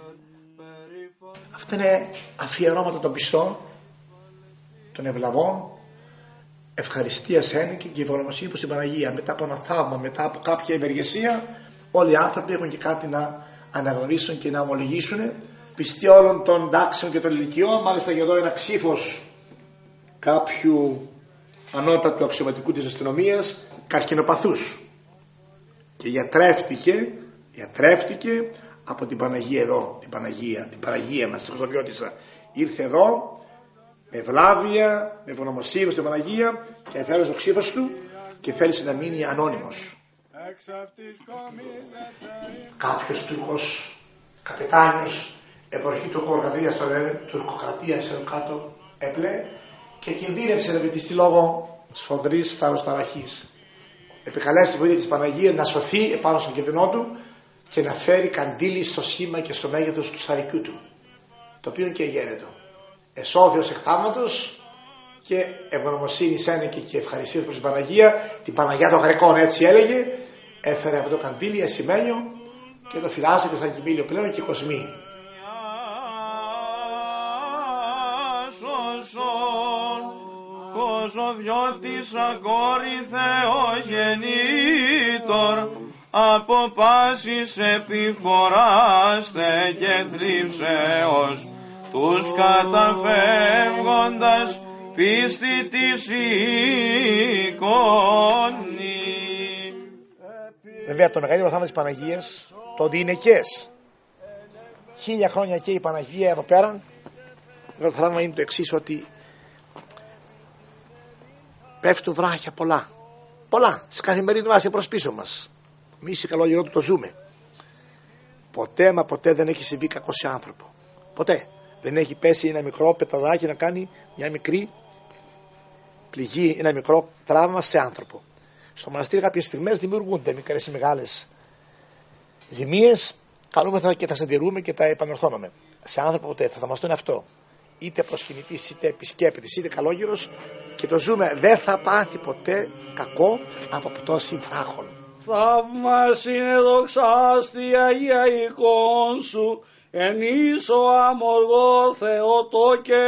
Αυτά είναι αφιερώματα των πιστών, των ευλαβών, ευχαριστία σε και ευγνωμοσύνη προς την Παναγία. Μετά από ένα θαύμα, μετά από κάποια ευεργεσία, όλοι οι άνθρωποι έχουν και κάτι να αναγνωρίσουν και να ομολογήσουν. Πιστοί όλων των τάξεων και των ηλικιών, μάλιστα και εδώ ένα ξύφος κάποιου ανώτατου αξιωματικού της αστυνομίας, καρκινοπαθούς, και γιατρεύτηκε, γιατρεύτηκε από την Παναγία εδώ, την Παναγία, την Παναγία μας, την Χρυσοβιώτισσα. Ήρθε εδώ με ευλάβεια, με ευγνωμοσύνη στην Παναγία και έφερε το ξύφος του και θέλησε να μείνει ανώνυμος. Κάποιος Τούρκος καπετάνιος, εποχή τουρκοκρατίας, τουρκοκρατίας εδώ κάτω έπλε και κινδύνευσε να βυθιστεί λόγω σφοδρής θαρροσταραχής. Επικαλέσει τη βοήθεια της Παναγίας να σωθεί επάνω στον κινδυνό του και να φέρει καντήλι στο σχήμα και στο μέγεθος του σαρικιού του, το οποίο και γέρετο. Εσώδιος εκ θαύματος και ευγνωμοσύνη ένεκε και ευχαριστία προς την Παναγία, την Παναγιά των Γρεκών, έτσι έλεγε, έφερε αυτό το καντήλι ασημένιο και το φυλάσσεται σαν κοιμήλιο πλέον και κοσμεί. Κοσοβιώτης ακόρη Θεογεννήτωρ, από πάσης επιφοράς θε και θλίψεως, τους καταφεύγοντας πίστη της εικόνη. Βέβαια το μεγαλύτερο θαύμα της Παναγίας, το ότι είναι κες. Χίλια χρόνια και η Παναγία εδώ πέρα Το θαύμα είναι το εξής, ότι πέφτουν βράχια πολλά. Πολλά, σε καθημερινή βάση προς πίσω μας. Εμείς σε καλό καιρό του το ζούμε. Ποτέ μα ποτέ δεν έχει συμβεί κακό σε άνθρωπο. Ποτέ. Δεν έχει πέσει ένα μικρό πεταδάκι να κάνει μια μικρή πληγή, ένα μικρό τραύμα σε άνθρωπο. Στο μοναστήρι κάποιες στιγμές δημιουργούνται μικρές ή μεγάλες ζημίες. Καλούμεθα και τα συντηρούμε και τα επανορθώνουμε. Σε άνθρωπο ποτέ. Θα θαυμαστώ είναι αυτό. Είτε προσκυνητής, είτε επισκέπτης, είτε καλόγερος, και το ζούμε. Δεν θα πάθει ποτέ κακό από πτώση βράχων. Θαύμασιν εδοξάστη Αγία εικόν σου, εν ίσο αμοργό Θεοτόκε.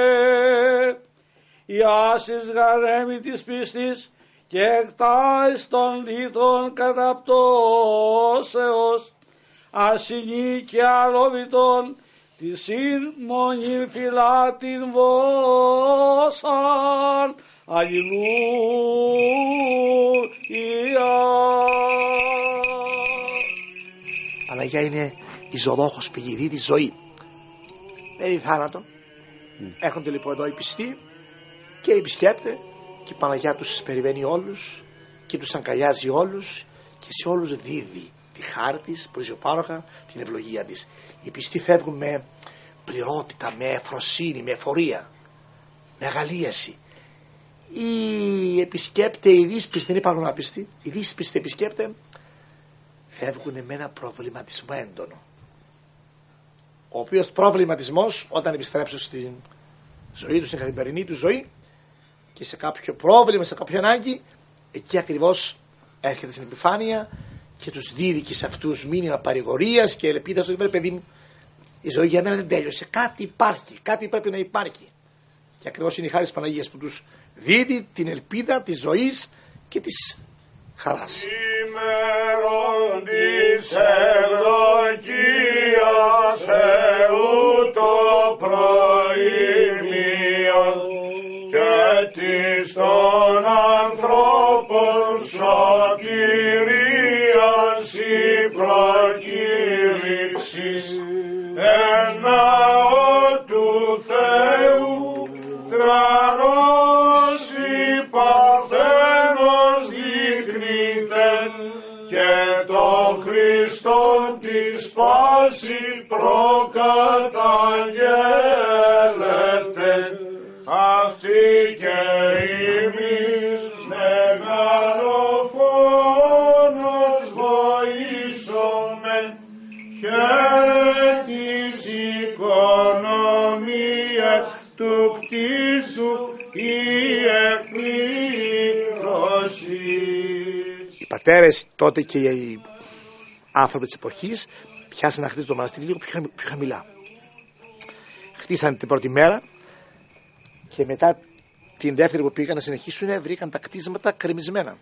Ιάσης γαρέμι της πίστης και εκτάεις των λίθων καταπτώσεως, ασυνή και αλόβητον τη σύμμονη φυλά την βόσαν. Αλληλούια. Παναγία είναι η ζωδόχος πηγηρή της ζωή. Δεν είναι θάνατο. Mm. Έρχονται λοιπόν εδώ οι πιστοί και οι επισκέπτες και η Παναγιά τους περιβαίνει όλους και τους αγκαλιάζει όλους και σε όλους δίδει τη χάρη της, προσιοπάροχα την ευλογία της. Οι πιστοί φεύγουν με πληρότητα, με εφροσύνη, με εφορία, με αγαλίαση. Οι επισκέπτες, οι δύσπιστοι, δεν υπάρχουν άπιστοι, οι δύσπιστοι επισκέπτες φεύγουν με ένα προβληματισμό έντονο, ο οποίος προβληματισμός όταν επιστρέψουν στην ζωή τους, στην καθημερινή του ζωή και σε κάποιο πρόβλημα, σε κάποια ανάγκη, εκεί ακριβώς έρχεται στην επιφάνεια και τους δίδει και σε αυτούς μήνυμα παρηγορίας και ελπίδας ότι παιδί μου, η ζωή για μένα δεν τέλειωσε, κάτι υπάρχει, κάτι πρέπει να υπάρχει. Και ακριβώς είναι η χάρη της Παναγίας που τους δίδει την ελπίδα της ζωής και της χαράς. Ημέρον της ευδοκίας Θεού το προημίον και της των ανθρώπων σωτηρίας η προκήρυξης εν ναό του Θεού τρανός υπαρθένος δείχνεται και τον Χριστόν της πάση προκαταγγέλλεται. Αυτή και εμείς μεγαλοφόνος βοήσομεν και της οικονομίας του κτίσου η εκπλήρωση. Οι πατέρες τότε και οι άνθρωποι της εποχής πιάσαν να χτίσουν το μοναστήρι λίγο πιο, πιο χαμηλά. Χτίσαν την πρώτη μέρα και μετά την δεύτερη που πήγαν να συνεχίσουν βρήκαν τα κτίσματα κρεμισμένα.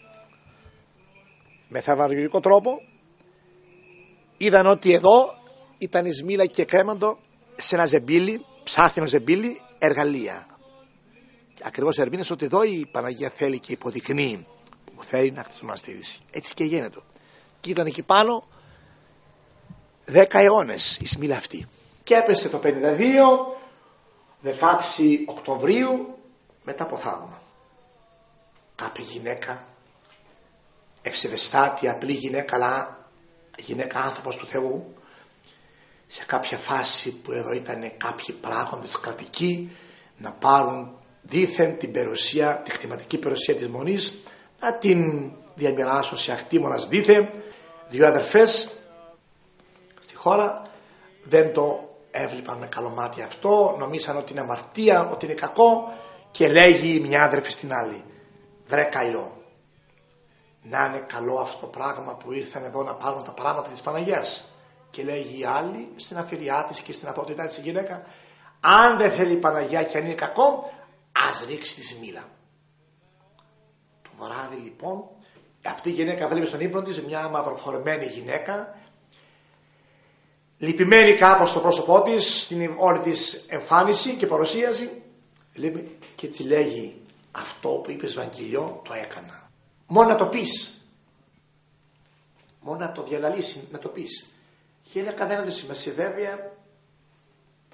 Με θαυμαστικό τρόπο είδαν ότι εδώ ήταν η σμήλα και κρέμαντο σε ένα ζεμπίλι, ψάχτηνο ζεμπίλι, εργαλεία. Ακριβώς ερμήνες ότι εδώ η Παναγία θέλει και υποδεικνύει που θέλει να χτίσει το μοναστήρι. Έτσι και γίνεται. Και ήταν εκεί πάνω δέκα αιώνες η σμήλα αυτή. Και έπεσε το πενήντα δύο, δεκαέξι Οκτωβρίου, μετά από θαύμα. Κάποια γυναίκα, ευσεβεστάτη, απλή γυναίκα, αλλά γυναίκα άνθρωπος του Θεού, σε κάποια φάση που εδώ ήταν κάποιοι πράγοντες κρατικοί να πάρουν δήθεν την περιουσία, τη χρηματική περιουσία της Μονής, να την διαμοιράσουν σε ακτήμονας δήθεν. Δύο αδερφές στη χώρα δεν το έβλεπαν με καλό μάτι αυτό, νομίσαν ότι είναι αμαρτία, ότι είναι κακό, και λέγει μια άδερφη στην άλλη, βρε καηλό, να είναι καλό αυτό το πράγμα που ήρθαν εδώ να πάρουν τα πράγματα της Παναγιάς. Και λέγει η άλλη στην αφιλιά της και στην αθωότητά της η γυναίκα, αν δεν θέλει η Παναγιά και αν είναι κακό, ας ρίξει τη σμήλα. Το βράδυ λοιπόν αυτή η γυναίκα βλέπει στον ύπνο της μια μαυροφορεμένη γυναίκα, λυπημένη κάπως στο πρόσωπό της, στην όλη της εμφάνιση και παρουσίαση, και τη λέγει, αυτό που είπες Βαγγελιό το έκανα. Μόνο να το πεις, μόνο να το διαλαλήσει, να το πεις. Η γυναίκα δεν έδωσε σημασία, βέβαια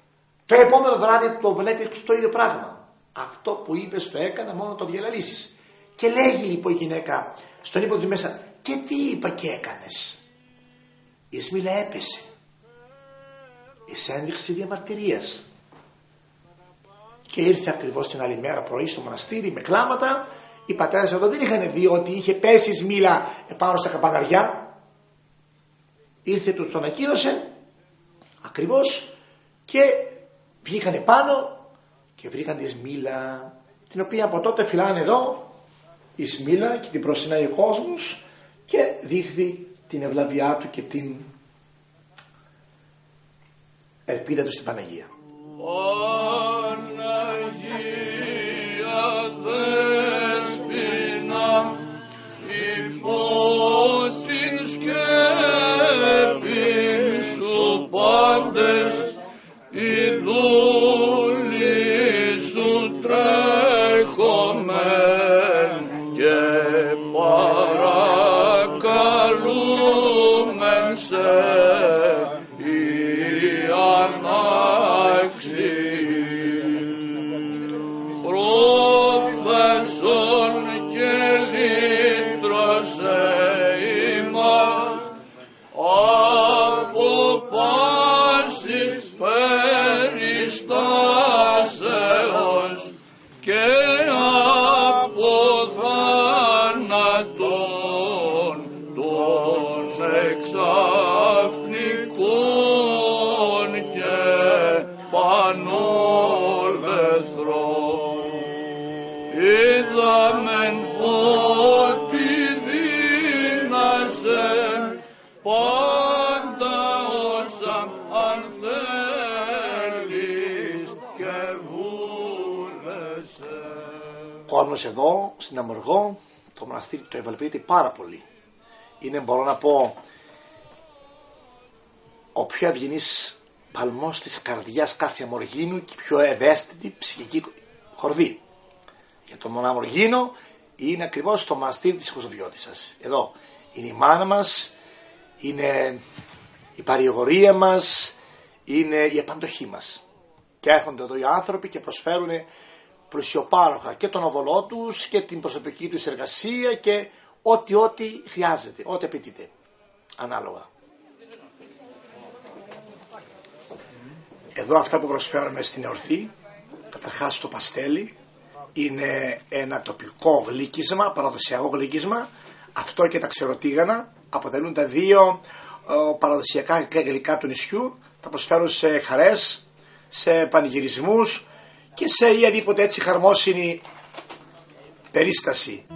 Το επόμενο βράδυ το βλέπει το ίδιο πράγμα. Αυτό που είπες το έκανα, μόνο το διαλαλήσεις. Και λέγει λοιπόν η γυναίκα στον ύπνο της μέσα, και τι είπα και έκανες? Η Σμίλα έπεσε εις ένδειξη διαμαρτυρίας και ήρθε ακριβώς την άλλη μέρα πρωί στο μοναστήρι με κλάματα. Οι πατέρες εδώ δεν είχαν δει ότι είχε πέσει η Σμίλα επάνω στα καπαναριά. Ήρθε, τους τον ανακοίνωσε ακριβώς και βγήκανε πάνω και βρήκαν τη Σμίλα, την οποία από τότε φυλάνε εδώ η Σμίλα και την προσυνάει ο κόσμος και δείχνει την ευλαβιά του και την ελπίδα του στην Παναγία. Παναγία Δέσποινα, υπό την σκέπη σου πάντες οι δούλοι σου τρέχομεν και παρακαλούμεν σε η ανάξη. Προφέσον και λύτρωσε ημάς από πάσης περιστάσεως και από θάνατον των εξαφνικών και πανόλεθρων. Είδαμεν ότι δύνασε πάντα όσα αν θέλεις και βούλεσαι. Ο κόσμος εδώ στην Αμοργό, το μοναστήρι το ευαλποιείται πάρα πολύ. Είναι, μπορώ να πω, ο πιο ευγενής παλμός της καρδιάς κάθε Αμοργίνου και πιο ευαίσθητη ψυχική χορδή. Για τον Αμοργίνο είναι ακριβώς το μοναστήρι της Κοσοβιώτισσας. Εδώ είναι η μάνα μας, είναι η παρηγορία μας, είναι η επαντοχή μας. Και έρχονται εδώ οι άνθρωποι και προσφέρουν πλουσιοπάροχα και τον οβολό τους και την προσωπική τους εργασία και ό,τι ό,τι χρειάζεται, ό,τι απαιτείται, ανάλογα. Εδώ αυτά που προσφέρουμε στην εορθή, καταρχάς το παστέλι, είναι ένα τοπικό γλύκισμα, παραδοσιακό γλύκισμα. Αυτό και τα ξεροτίγανα αποτελούν τα δύο ο, παραδοσιακά γλυκά του νησιού. Τα προσφέρουν σε χαρές, σε πανηγυρισμούς και σε οποιαδήποτε έτσι χαρμόσυνη περίσταση.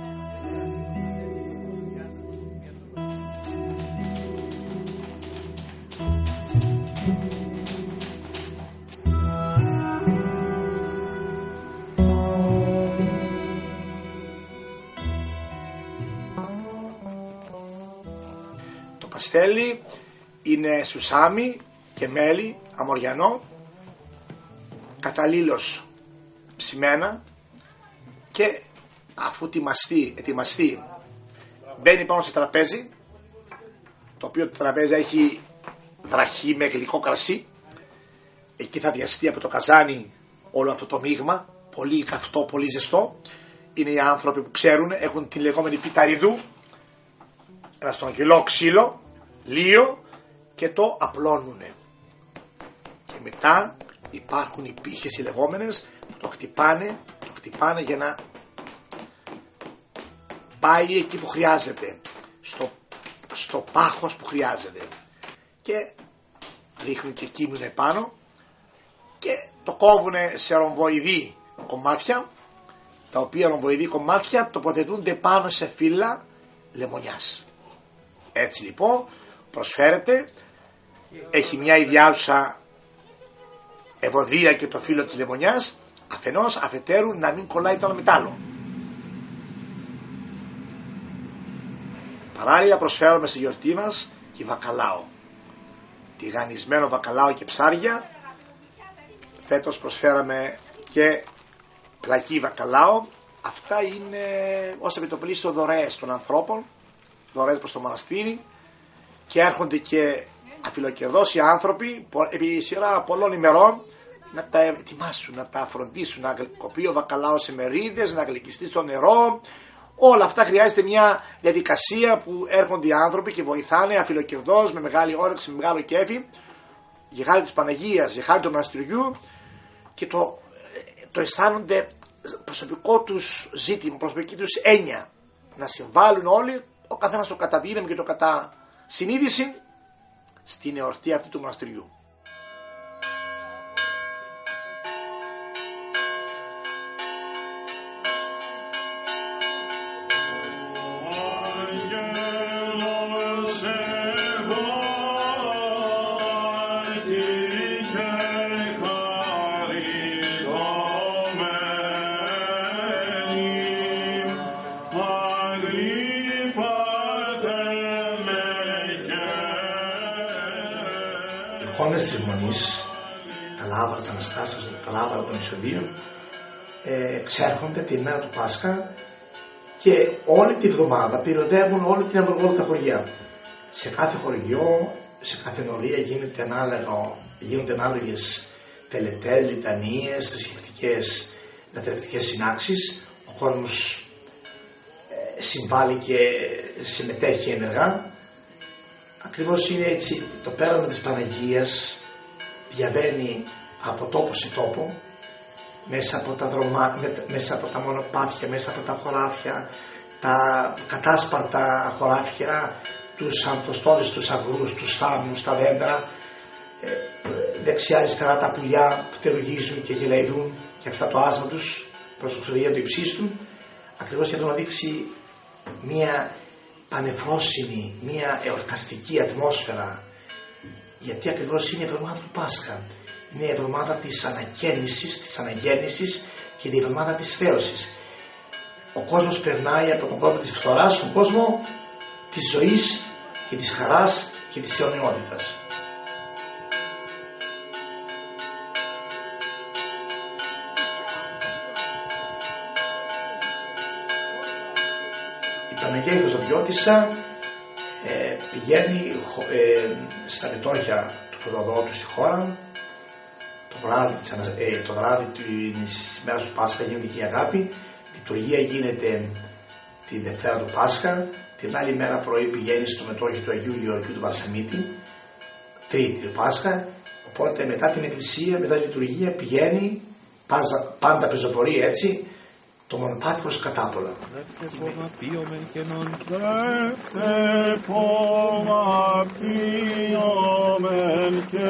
Το παστέλι είναι σουσάμι και μέλι αμοριανό, καταλήλως ψημένα, και αφού τιμαστεί, ετοιμαστεί μπαίνει πάνω σε τραπέζι, το οποίο το τραπέζι έχει βραχή με γλυκό κρασί. Εκεί θα βιαστεί από το καζάνι όλο αυτό το μείγμα, πολύ καυτό, πολύ ζεστό. Είναι οι άνθρωποι που ξέρουν, έχουν την λεγόμενη πιταριδού, ένα στρογγυλό ξύλο, λίο, και το απλώνουνε. Και μετά υπάρχουν οι πύχες οι λεγόμενες που το χτυπάνε, το χτυπάνε για να πάει εκεί που χρειάζεται, στο, στο πάχος που χρειάζεται, και ρίχνουν και κείμενο επάνω και το κόβουνε σε ρομβοειδή κομμάτια, τα οποία ρομβοειδή κομμάτια τοποθετούνται πάνω σε φύλλα λεμονιάς. Έτσι λοιπόν προσφέρεται, έχει μια ιδιάζουσα ευωδία και το φύλλο της λεμονιάς, αφενός αφετέρου να μην κολλάει το ένα μετάλλο. Παράλληλα προσφέρουμε στη γιορτή μας και βακαλάο, τηγανισμένο βακαλάο και ψάρια. Φέτος προσφέραμε και πλακή βακαλάο. Αυτά είναι ως επιτοπλίστων δωρεές των ανθρώπων, δωρεές προς το μοναστήρι, και έρχονται και αφιλοκερδώς οι άνθρωποι επί σειρά πολλών ημερών να τα ετοιμάσουν, να τα φροντίσουν, να κοπεί ο βακαλάος σε μερίδες, να γλυκιστεί στο νερό. Όλα αυτά χρειάζεται μια διαδικασία που έρχονται οι άνθρωποι και βοηθάνε αφιλοκερδώς, με μεγάλη όρεξη, με μεγάλο κέφι, για χάρη της Παναγίας, για χάρη του μοναστηριού, και το, το αισθάνονται προσωπικό τους ζήτημα, προσωπική τους έννοια, να συμβάλλουν όλοι, ο καθένας το κατά δύναμη και το κατά συνείδηση, στην εορτή αυτή του μοναστηριού. Εικόνες της Μονής, τα λάβαρα της Αναστάσεως, τα λάβαρα των Ισοδίων, ε, ξέρχονται την ημέρα του Πάσχα και όλη τη βδομάδα πυροδεύουν όλη την Αμβουργό τα χωριά. Σε κάθε χωριό, σε κάθε ενορία γίνεται ανάλογο, γίνονται ανάλογες τελετές, λιτανίες, θρησκευτικές, λατρευτικές συνάξεις. Ο κόσμος ε, συμβάλλει και συμμετέχει ενεργά. Ακριβώς είναι έτσι, το πέρασμα της Παναγίας διαβαίνει από τόπο σε τόπο, μέσα από τα δρομά, μέσα από τα μονοπάτια, μέσα από τα χωράφια, τα κατάσπαρτα χωράφια, τους ανθοστόλες, τους αγρούς, τους θάμνους, τα δέντρα, ε, δεξιά αριστερά τα πουλιά που τερουγίζουν και γελαϊδούν και αυτά το άσμα τους προς το ξοδία του υψίστου, ακριβώς για να δείξει μία πανεφρόσινη, μια εορταστική ατμόσφαιρα, γιατί ακριβώς είναι η εβδομάδα του Πάσχα, είναι η εβδομάδα της ανακαίνησης, της αναγέννησης και η εβδομάδα της θέωσης. Ο κόσμος περνάει από τον κόσμο της φθοράς στον κόσμο της ζωής και της χαράς και της αιωνιότητας. Η Παναγία η Κοσμοπιώτισσα ε, πηγαίνει ε, στα μετόχια του Θεοδότου στη χώρα. Το βράδυ, ε, το βράδυ της ημέρας του Πάσχα γίνεται και η αγάπη. Η λειτουργία γίνεται τη Δευτέρα του Πάσχα. Την άλλη μέρα πρωί πηγαίνει στο μετόχι του Αγίου Γεωργίου του Βαρσαμίτη, Τρίτη του Πάσχα. Οπότε μετά την εκκλησία, μετά τη λειτουργία πηγαίνει πάντα, πάντα πεζοπορεί έτσι, το μονοπάτι προς κατάπολα. Και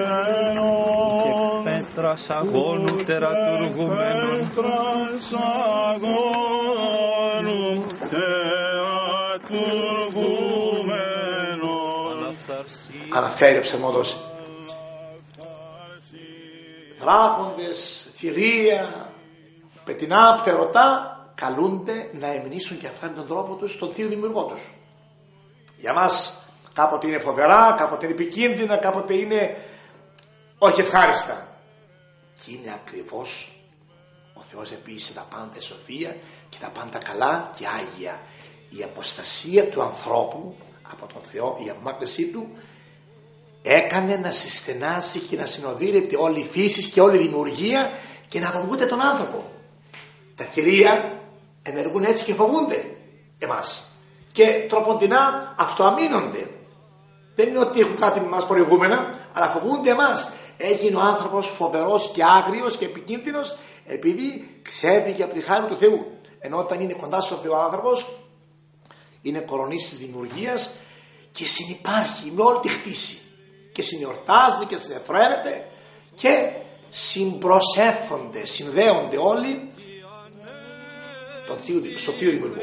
πέτρας αγώνου τερατουργουμένων. Αναφέρει ο ψεμόδος. Δράκοντες, θηρία, πετεινά, πτερωτά καλούνται να εμνήσουν και αυτά με τον τρόπο τους στον Θείο Δημιουργό τους. Για μας κάποτε είναι φοβερά, κάποτε είναι επικίνδυνα, κάποτε είναι όχι ευχάριστα. Και είναι ακριβώς ο Θεός επίσης τα πάντα σοφία και τα πάντα καλά και άγια. Η αποστασία του ανθρώπου από τον Θεό, η απομάκρυνσή του έκανε να συστενάσει και να συνοδύρεται όλη η φύση και όλη η δημιουργία και να φοβούνται τον άνθρωπο. Τα θηρία ενεργούν έτσι και φοβούνται εμάς και τροποντινά αυτοαμείνονται. Δεν είναι ότι έχουν κάτι με εμάς προηγούμενα, αλλά φοβούνται εμάς. Έγινε ο άνθρωπος φοβερός και άγριος και επικίνδυνος επειδή ξέφυγε από τη χάρη του Θεού. Ενώ όταν είναι κοντά στον Θεό ο άνθρωπος είναι κορονής της δημιουργίας και συνυπάρχει με όλη τη χτίση και συνεορτάζεται και συνεφραίνεται και συμπροσέφονται, συνδέονται όλοι στο Θείο Δημιουργό.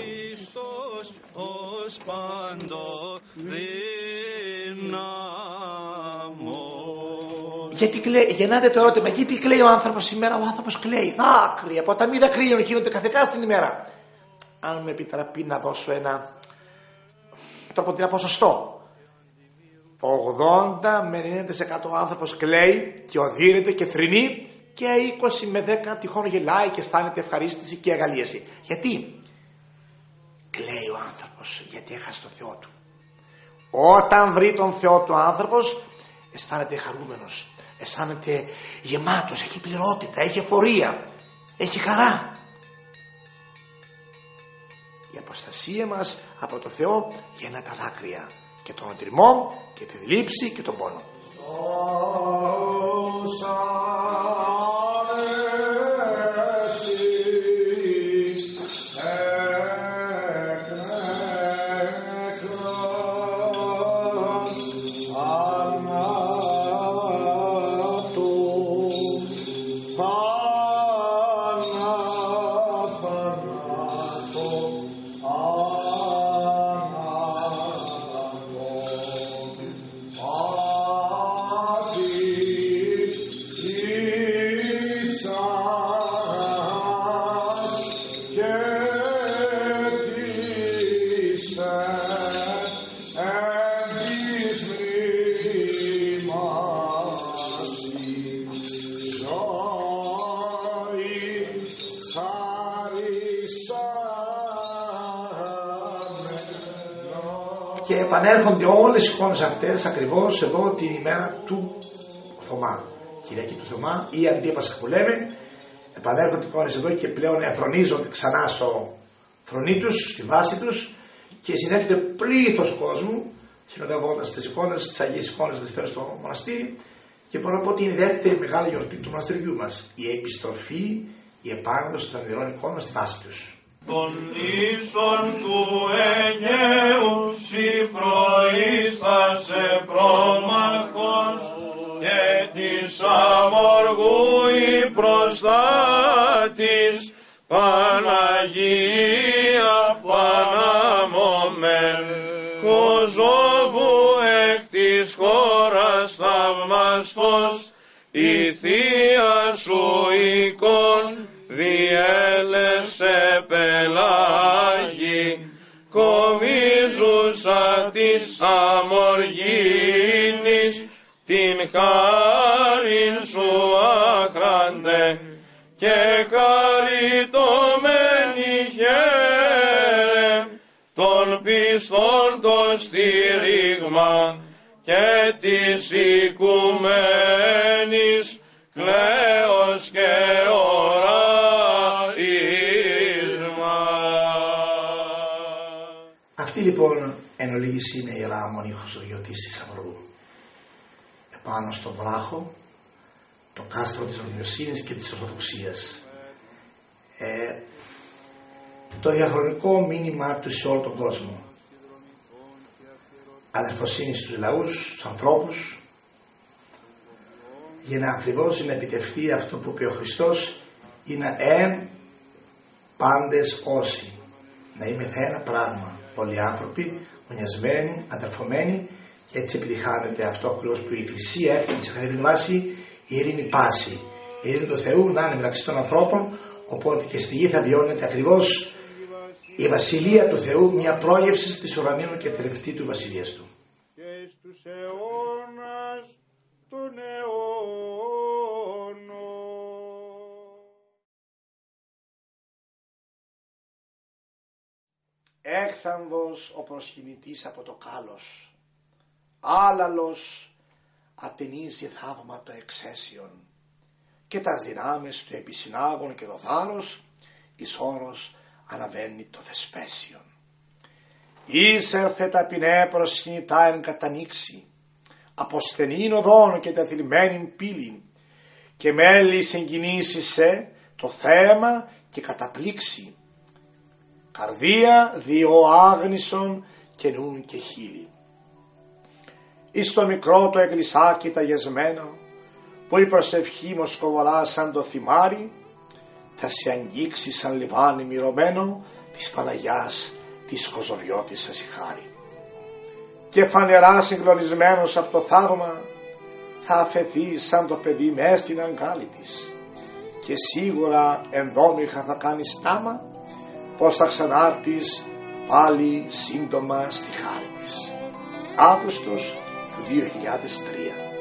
Γιατί κλαίει, γεννάται το ερώτημα, γιατί κλαίει ο άνθρωπος σήμερα? Ο άνθρωπος κλαίει, δάκρυα, ποταμοί δακρύων γίνονται καθεκά στην ημέρα. Αν με επιτραπεί να δώσω ένα τροποντινά ποσοστό, ογδόντα με ενενήντα τοις εκατό ο άνθρωπος κλαίει και οδύρεται και θρηνεί και είκοσι με δέκα τυχόν γελάει και αισθάνεται ευχαρίστηση και αγαλίαση. Γιατί? Κλαίει ο άνθρωπος γιατί έχασε τον Θεό του. Όταν βρει τον Θεό του ο άνθρωπος αισθάνεται χαρούμενος. αισθάνεται γεμάτος, έχει πληρότητα, έχει εφορία, έχει χαρά. Η αποστασία μας από το Θεό γεννά τα δάκρυα και τον οντριμό και τη θλίψη και τον πόνο. Και επανέρχονται όλες οι εικόνες αυτές ακριβώς εδώ την ημέρα του Θωμά, Κυριακή του Θωμά ή Αντίπασχα που λέμε. Επανέρχονται οι εικόνες εδώ και πλέον εφρονίζονται ξανά στο φρονί τους, στη βάση τους, και συνέρχεται πλήθος κόσμου συνοδεύοντας τις εικόνες, τις Αγίες εικόνες δευτέρες στο μοναστήρι, και μπορώ να πω ότι είναι η δεύτερη μεγάλη γιορτή του μοναστηριού μας, η επιστροφή, η επάνωδος των ιερών εικόνων στη βάση τους. Τον ίσον του Αιγαίου σοι προείστασε πρόμαχος, και της αμοργού η προστάτης Παναγία Παναμωμέν, Κοζόβου εκ της χώρας θαυμαστός, η Θεία σου εικόν διέλεσε πελάγη, κομίζουσα της αμοργήνης, την χάριν σου άχραντε, και χαριτωμένη χαίρε, των πιστών το στήριγμα, και της οικουμένης κλαίος και οραίσμα. Αυτή λοιπόν εν ολίγης είναι η Ιερά Μονίχος Διωτής της Αμοργού. Επάνω στον βράχο, το κάστρο της Ορθοδοξίας και της Ορθοδοξίας. Ε, το διαχρονικό μήνυμα του σε όλο τον κόσμο. Αδερφοσύνη στους λαούς, στους ανθρώπους, για να ακριβώς να επιτευχθεί αυτό που είπε ο Χριστός, είναι εν πάντες όσοι. Να είμαι ένα πράγμα. Πολλοί άνθρωποι, μονιασμένοι, αδερφωμένοι, και έτσι επιτυχάνεται αυτό ακριβώς που η θυσία έφτιαξε σε καθημερινή βάση, η ειρήνη πάση. Η ειρήνη του Θεού να είναι μεταξύ των ανθρώπων, οπότε και στη γη θα βιώνεται ακριβώς η βασιλεία του Θεού, μια πρόγευση της ουρανίου και τελευταία του βασιλείας του. Και στους αιώνας των αιώνων. Έκθαμβος ο προσκυνητής από το κάλος, άλαλος ατενίζει θαύματα εξαίσιον, και τας δυνάμεις του επισυνάγων και το θάρρος, εις όρος αναβαίνει το θεσπέσιον. Ήσερθε ταπεινέ προσκυνητά εν κατανοίξει, από στενήν οδόν και τεθλιμμένην πύλην, και μέλη συγκινήσισε το θέμα και καταπλήξει, καρδία δύο άγνησον και νουν και χείλη. Εις το μικρό το εκκλησάκι ταγεσμένο, που η προσευχή μοσκοβολά σαν το θυμάρι, θα σε αγγίξει σαν λιβάνι μυρωμένο της Παναγιάς της Κοζοβιώτισσας η χάρη. Και φανερά συγκλονισμένος από το θαύμα, θα αφαιθεί σαν το παιδί μες στην αγκάλη της, και σίγουρα ενδόμηχα θα κάνει στάμα, πως θα ξανάρθεις πάλι σύντομα στη χάρη της. Αύγουστος του δύο χιλιάδες τρία.